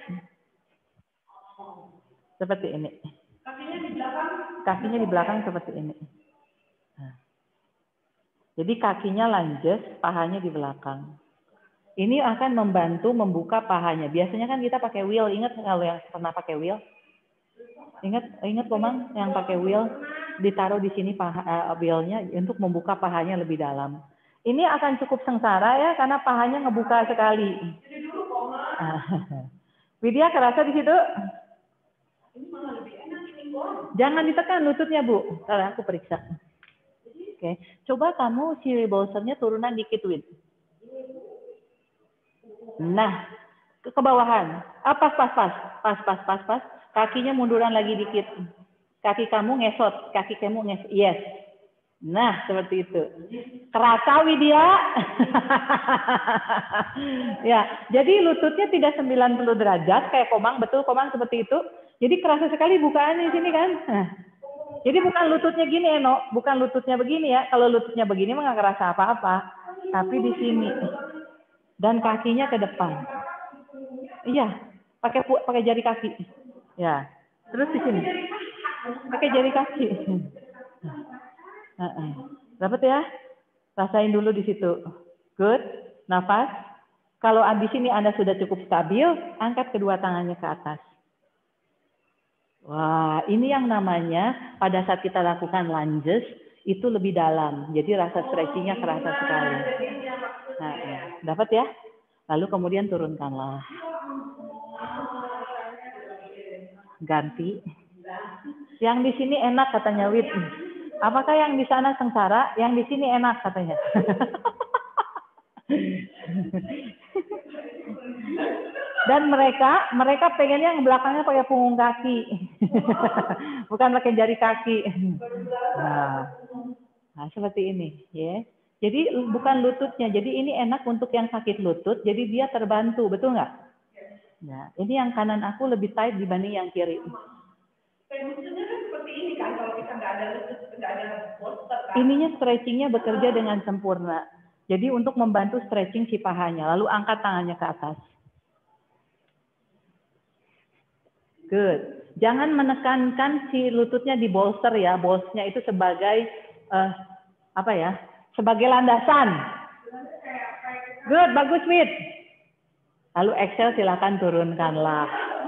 S2: Seperti ini. Kakinya di belakang seperti ini. Nah. Jadi kakinya lanjut, pahanya di belakang. Ini akan membantu membuka pahanya. Biasanya kan kita pakai wheel. Ingat kalau yang pernah pakai wheel? Ingat Komang yang pakai wheel ditaruh di sini paha wheelnya untuk membuka pahanya lebih dalam. Ini akan cukup sengsara ya karena pahanya ngebuka sekali. Widya kerasa di situ? Jangan ditekan lututnya Bu. Ntar aku periksa. Oke, coba kamu si bolsternya turunan dikit Wid. Nah, ke bawahan. Pas. Kakinya munduran lagi dikit. Kaki kamu ngesot. Yes. Nah, seperti itu. Kerasa Widya? Ya, jadi lututnya tidak 90 derajat kayak Komang, betul Komang seperti itu. Jadi kerasa sekali bukaan di sini kan. Nah, jadi bukan lututnya gini Eno, bukan lututnya begini ya. Kalau lututnya begini mah nggak kerasa apa-apa. Tapi di sini dan kakinya ke depan. Iya, pakai jari kaki. Ya, terus di sini pakai jari kaki. Dapat ya? Rasain dulu di situ. Good. Nafas. Kalau di sini Anda sudah cukup stabil, angkat kedua tangannya ke atas. Wah, ini yang namanya pada saat kita lakukan lunges itu lebih dalam. Jadi rasa stretchingnya kerasa sekali. Nah, dapat ya? Lalu kemudian turunkanlah. Ganti. Yang di sini enak katanya Wit. Apakah yang di sana sengsara? Yang di sini enak katanya. Dan mereka pengennya yang belakangnya pakai punggung kaki. Bukan pakai jari kaki. Nah, seperti ini ya. Jadi bukan lututnya. Jadi ini enak untuk yang sakit lutut. Jadi dia terbantu, betul nggak? Nah, ini yang kanan aku lebih tight dibanding yang kiri. Maksudnya kan seperti ini kan, kalau kita nggak ada lutut, nggak ada bolster kan? Ininya stretchingnya bekerja dengan sempurna. Jadi untuk membantu stretching si pahanya. Lalu angkat tangannya ke atas. Good. Jangan menekankan si lututnya di bolster ya. Bolsternya itu sebagai apa ya? Sebagai landasan. Good, bagus Wit. Lalu exhale silakan turunkanlah.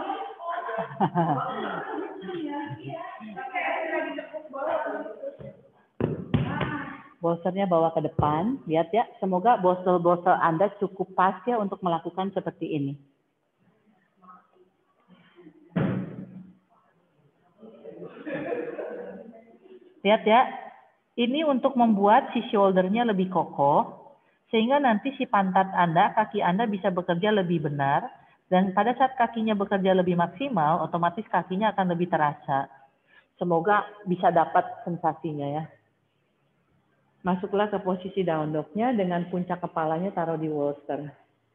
S2: Bolsternya bawa ke depan. Lihat ya, semoga bolster Anda cukup pas ya untuk melakukan seperti ini. Lihat ya, ini untuk membuat si shoulder-nya lebih kokoh, sehingga nanti si pantat Anda, kaki Anda bisa bekerja lebih benar, dan pada saat kakinya bekerja lebih maksimal, otomatis kakinya akan lebih terasa. Semoga bisa dapat sensasinya ya. Masuklah ke posisi down dog-nya dengan puncak kepalanya taruh di bolster.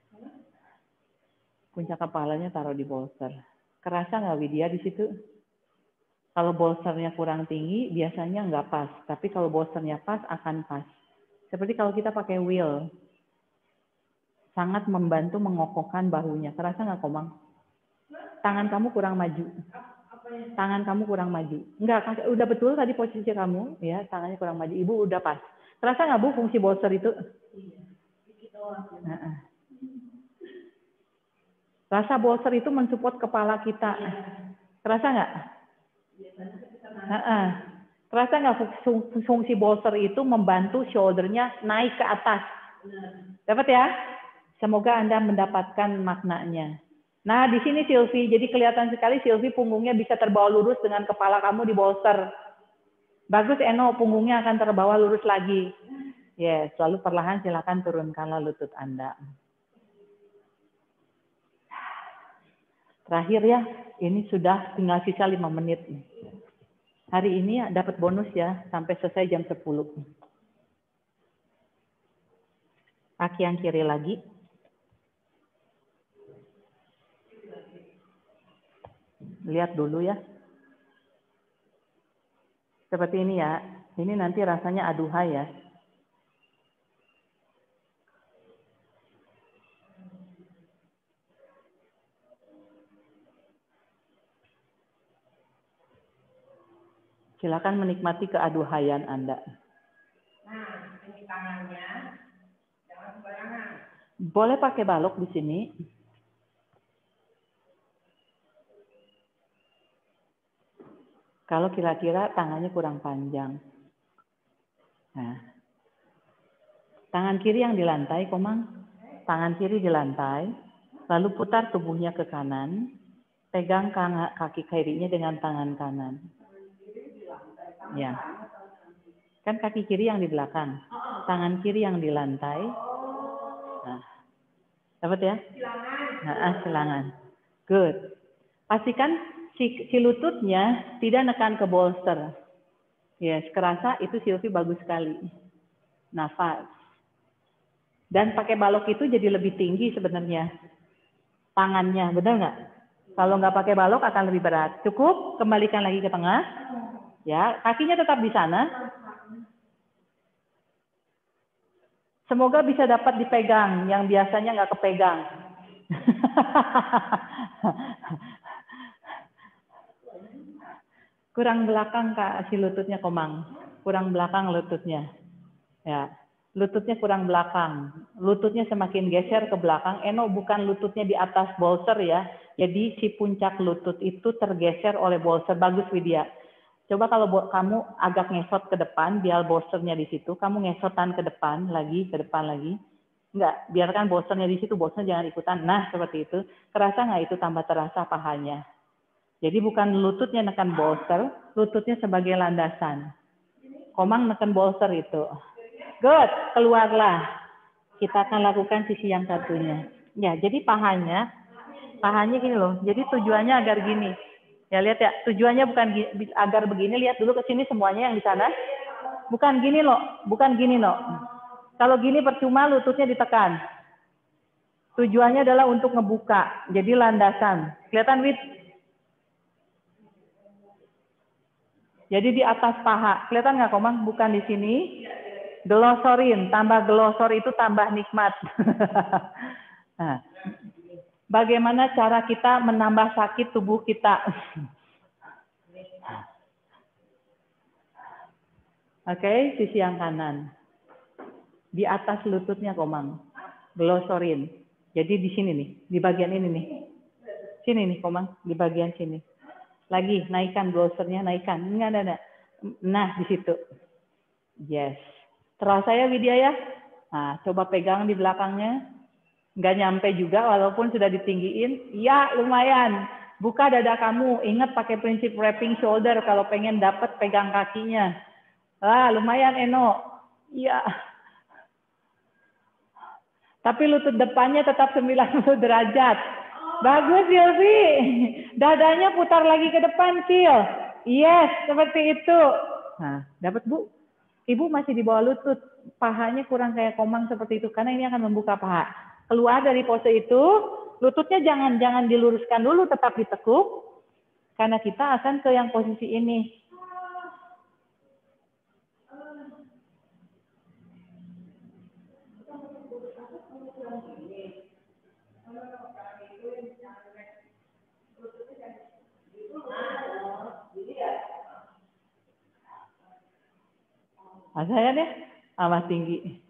S2: Puncak kepalanya taruh di bolster. Kerasa nggak Widya di situ? Kalau bolsternya kurang tinggi, biasanya nggak pas. Tapi kalau bolsternya pas, akan pas. Seperti kalau kita pakai wheel. Sangat membantu mengokohkan bahunya. Kerasa nggak, Komang? Tangan kamu kurang maju. Tangan kamu kurang maju. Enggak, udah betul tadi posisi kamu. Ya, tangannya kurang maju. Ibu udah pas. Kerasa nggak, Bu, fungsi bolster itu? Rasa bolster itu mensupport kepala kita. Kerasa nggak? Terasa nggak fungsi bolster itu membantu shoulder-nya naik ke atas? Dapat ya? Semoga Anda mendapatkan maknanya. Nah, di sini Sylvie, jadi kelihatan sekali Sylvie punggungnya bisa terbawa lurus dengan kepala kamu di bolster. Bagus Eno, punggungnya akan terbawa lurus lagi. Yes, lalu perlahan silakan turunkanlah lutut Anda. Terakhir ya, ini sudah tinggal sisa 5 menit. Hari ini dapat bonus ya, sampai selesai jam 10. Kaki yang kiri lagi. Lihat dulu ya. Seperti ini ya. Ini nanti rasanya aduhai ya. Silakan menikmati keaduhaian Anda. Nah, ini tangannya. Jangan sembarangan. Boleh pakai balok di sini. Kalau kira-kira tangannya kurang panjang. Nah. Tangan kiri yang di lantai, Komang. Tangan kiri di lantai. Lalu putar tubuhnya ke kanan. Pegang kaki kirinya dengan tangan kanan. Ya. Kan kaki kiri yang di belakang. Tangan kiri yang di lantai. Nah. Dapat ya? Silangan. Good. Pastikan si lututnya tidak nekan ke bolster. Yes, kerasa itu Silvi bagus sekali. Nafas. Dan pakai balok itu jadi lebih tinggi sebenarnya. Tangannya, benar nggak? Kalau nggak pakai balok akan lebih berat. Cukup, kembalikan lagi ke tengah. Ya, kakinya tetap di sana. Semoga bisa dapat dipegang, yang biasanya nggak kepegang. Kurang belakang Kak, si lututnya Komang. Kurang belakang lututnya. Ya, lututnya kurang belakang. Lututnya semakin geser ke belakang. Eno, bukan lututnya di atas bolster ya. Jadi si puncak lutut itu tergeser oleh bolster. Bagus Widya. Coba kalau kamu agak ngesot ke depan, biar bolsternya di situ. Kamu ngesotan ke depan lagi, ke depan lagi. Enggak, biarkan bolsternya di situ. Bolsternya jangan ikutan. Nah, seperti itu. Kerasa nggak itu tambah terasa pahanya? Jadi bukan lututnya nekan bolster, lututnya sebagai landasan. Komang neken bolster itu. Good, keluarlah. Kita akan lakukan sisi yang satunya. Ya, jadi pahanya gini loh. Jadi tujuannya agar gini. Ya lihat ya, tujuannya bukan agar begini. Lihat dulu ke sini semuanya yang di sana. Bukan gini loh, bukan gini loh. Kalau gini percuma lututnya ditekan. Tujuannya adalah untuk ngebuka. Jadi landasan. Kelihatan Wid? Jadi di atas paha. Kelihatan nggak Komang? Bukan di sini. Gelosorin, tambah gelosor itu tambah nikmat. Nah, bagaimana cara kita menambah sakit tubuh kita? Oke, sisi yang kanan. Di atas lututnya Komang. Gelosorin. Jadi di sini nih, di bagian ini nih. Sini nih Komang, di bagian sini. Lagi, naikkan glosornya, naikkan. Enggak ada. Nah, di situ. Yes. Terasa ya Widya ya? Nah, coba pegang di belakangnya. Nggak nyampe juga walaupun sudah ditinggiin. Ya, lumayan. Buka dada kamu. Ingat pakai prinsip wrapping shoulder kalau pengen dapat pegang kakinya. Ah, lumayan Eno. Iya. Tapi lutut depannya tetap 90 derajat. Bagus Silvi. Dadanya putar lagi ke depan Sil. Yes, seperti itu. Nah, dapat Bu. Ibu masih di bawah lutut. Pahanya kurang kayak Komang seperti itu karena ini akan membuka paha. Keluar dari pose itu, lututnya jangan diluruskan dulu, tetap ditekuk. Karena kita akan ke yang posisi ini. Nah, saya deh, amat tinggi.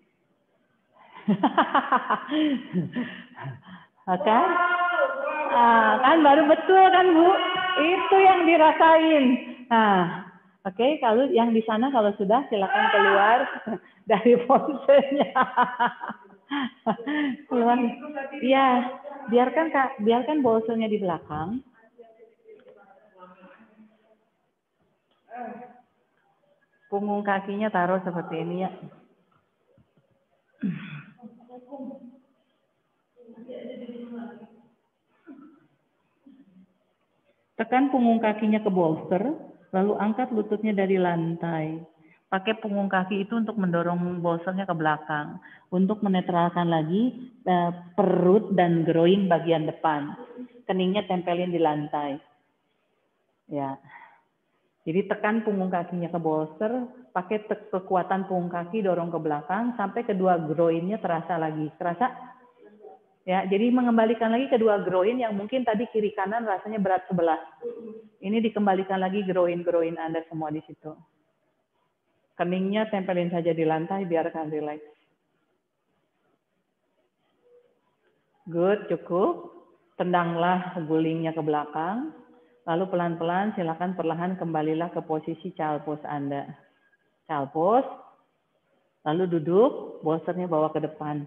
S2: Kan? Kan baru betul kan Bu? Itu yang dirasain. Nah, oke, kalau yang di sana kalau sudah silakan keluar dari posenya. Keluar. Iya, biarkan bolsonya di belakang. Punggung kakinya taruh seperti ini ya. Tekan punggung kakinya ke bolster, lalu angkat lututnya dari lantai. Pakai punggung kaki itu untuk mendorong bolsternya ke belakang, untuk menetralkan lagi perut dan groin bagian depan. Keningnya tempelin di lantai. Ya. Jadi tekan punggung kakinya ke bolster, pakai kekuatan punggung kaki dorong ke belakang sampai kedua groinnya terasa lagi. Terasa? Ya, jadi mengembalikan lagi kedua groin yang mungkin tadi kiri kanan rasanya berat sebelah. Ini dikembalikan lagi groin Anda semua di situ. Keningnya tempelin saja di lantai, biarkan relax. Good, cukup. Tendanglah gulingnya ke belakang. Lalu pelan-pelan silakan perlahan kembalilah ke posisi child pose Anda. Child pose. Lalu duduk, bolsternya bawa ke depan.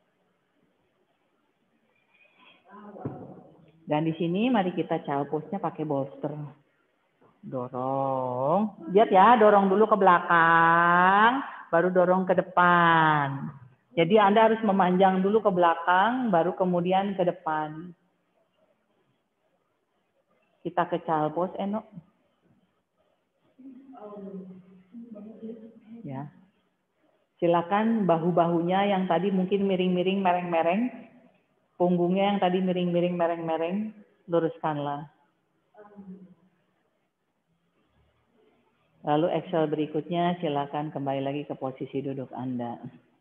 S2: Dan di sini mari kita child pose-nya pakai bolster. Dorong. Lihat ya, dorong dulu ke belakang, baru dorong ke depan. Jadi Anda harus memanjang dulu ke belakang, baru kemudian ke depan. Kita ke child pose, Eno. Ya. Silakan bahu-bahunya yang tadi mungkin miring-miring, mereng-mereng, punggungnya yang tadi miring-miring, mereng-mereng, luruskanlah. Lalu exhale berikutnya, silakan kembali lagi ke posisi duduk Anda.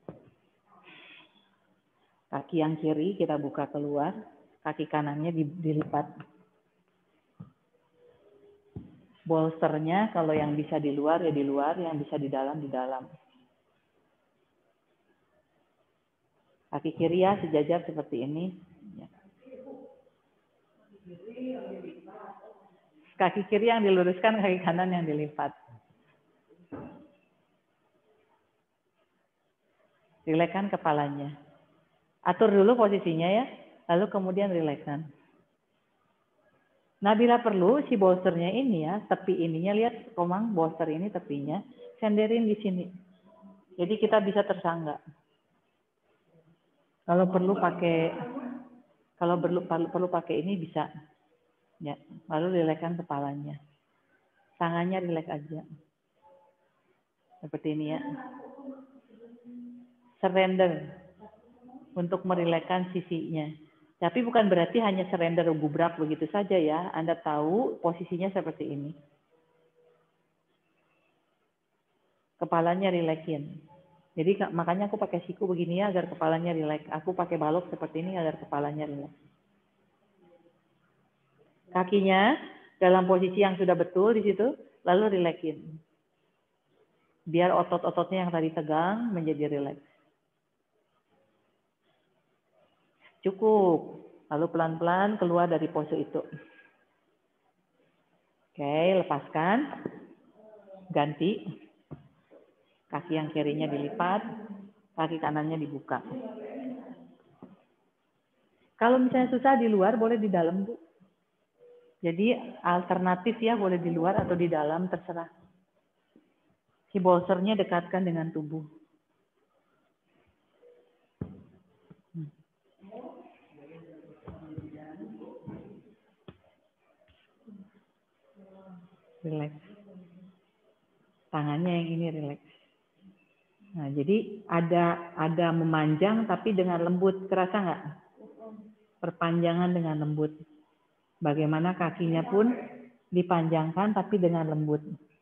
S2: Kaki yang kiri kita buka keluar, kaki kanannya dilipat. Bolsternya kalau yang bisa di luar ya di luar, yang bisa di dalam di dalam. Kaki kiri ya sejajar seperti ini. Kaki kiri yang diluruskan, kaki kanan yang dilipat. Rilekskan kepalanya. Atur dulu posisinya ya, lalu kemudian rilekskan. Nah, bila perlu si bolsternya ini ya, tepi ininya lihat Komang, bolster ini tepinya, senderin di sini. Jadi kita bisa tersangga. Kalau perlu pakai ini bisa. Ya, lalu rilekskan kepalanya. Tangannya rileks aja. Seperti ini ya. Surrender untuk merilekskan sisinya. Tapi bukan berarti hanya surrender gubrak begitu saja ya. Anda tahu posisinya seperti ini. Kepalanya rileksin. Jadi makanya aku pakai siku begini ya agar kepalanya rileks. Aku pakai balok seperti ini agar kepalanya rileks. Kakinya dalam posisi yang sudah betul di situ, lalu rileksin. Biar otot-ototnya yang tadi tegang menjadi rileks. Cukup. Lalu pelan-pelan keluar dari pose itu. Oke, lepaskan. Ganti. Kaki yang kirinya dilipat, kaki kanannya dibuka. Kalau misalnya susah di luar, boleh di dalam, Bu. Jadi alternatif ya, boleh di luar atau di dalam, terserah. Si bolsternya dekatkan dengan tubuh. Relax. Tangannya yang ini relax. Nah, jadi ada memanjang tapi dengan lembut. Kerasa nggak? Perpanjangan dengan lembut. Bagaimana kakinya pun dipanjangkan tapi dengan lembut.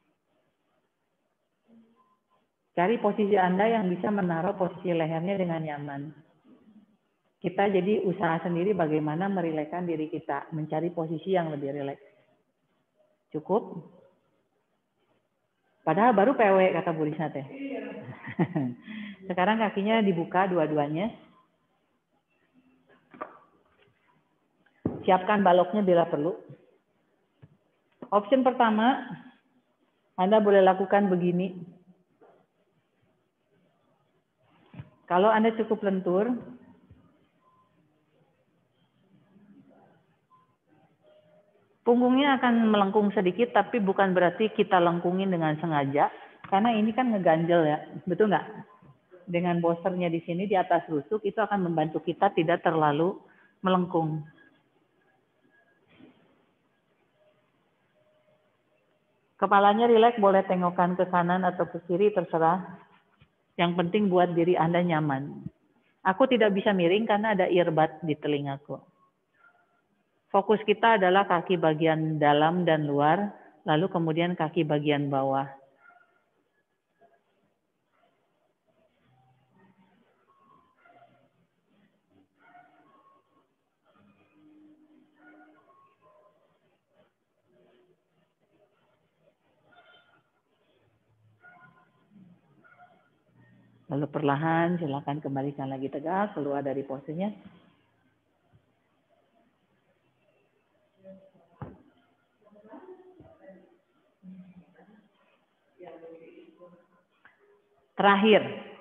S2: Cari posisi Anda yang bisa menaruh posisi lehernya dengan nyaman. Kita jadi usaha sendiri bagaimana merilekskan diri kita. Mencari posisi yang lebih rileks. Cukup? Padahal baru PW kata Bu Risna teh. Sekarang kakinya dibuka dua-duanya. Siapkan baloknya bila perlu. Option pertama, Anda boleh lakukan begini. Kalau Anda cukup lentur, punggungnya akan melengkung sedikit, tapi bukan berarti kita lengkungin dengan sengaja. Karena ini kan ngeganjel ya, betul nggak? Dengan bolsternya di sini, di atas rusuk, itu akan membantu kita tidak terlalu melengkung. Kepalanya rileks, boleh tengokkan ke kanan atau ke kiri, terserah. Yang penting buat diri Anda nyaman. Aku tidak bisa miring karena ada earbud di telingaku. Fokus kita adalah kaki bagian dalam dan luar, lalu kemudian kaki bagian bawah. Lalu perlahan silakan kembalikan lagi tegak, keluar dari posenya. Terakhir.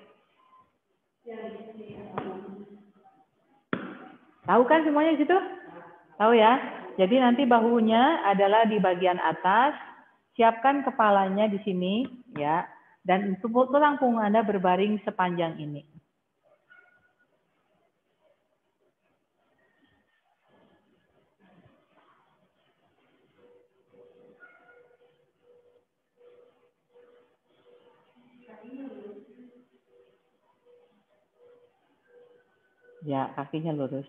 S2: Tahu kan semuanya di situ? Tahu ya? Jadi nanti bahunya adalah di bagian atas, siapkan kepalanya di sini ya. Dan tulang punggung Anda berbaring sepanjang ini. Ya, kakinya lurus.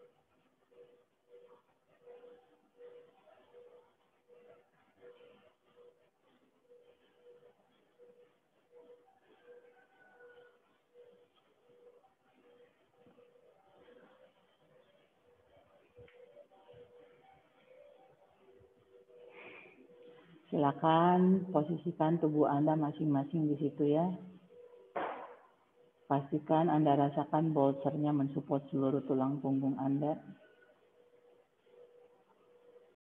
S2: Silakan posisikan tubuh Anda masing-masing di situ ya. Pastikan Anda rasakan bolsternya mensupport seluruh tulang punggung Anda.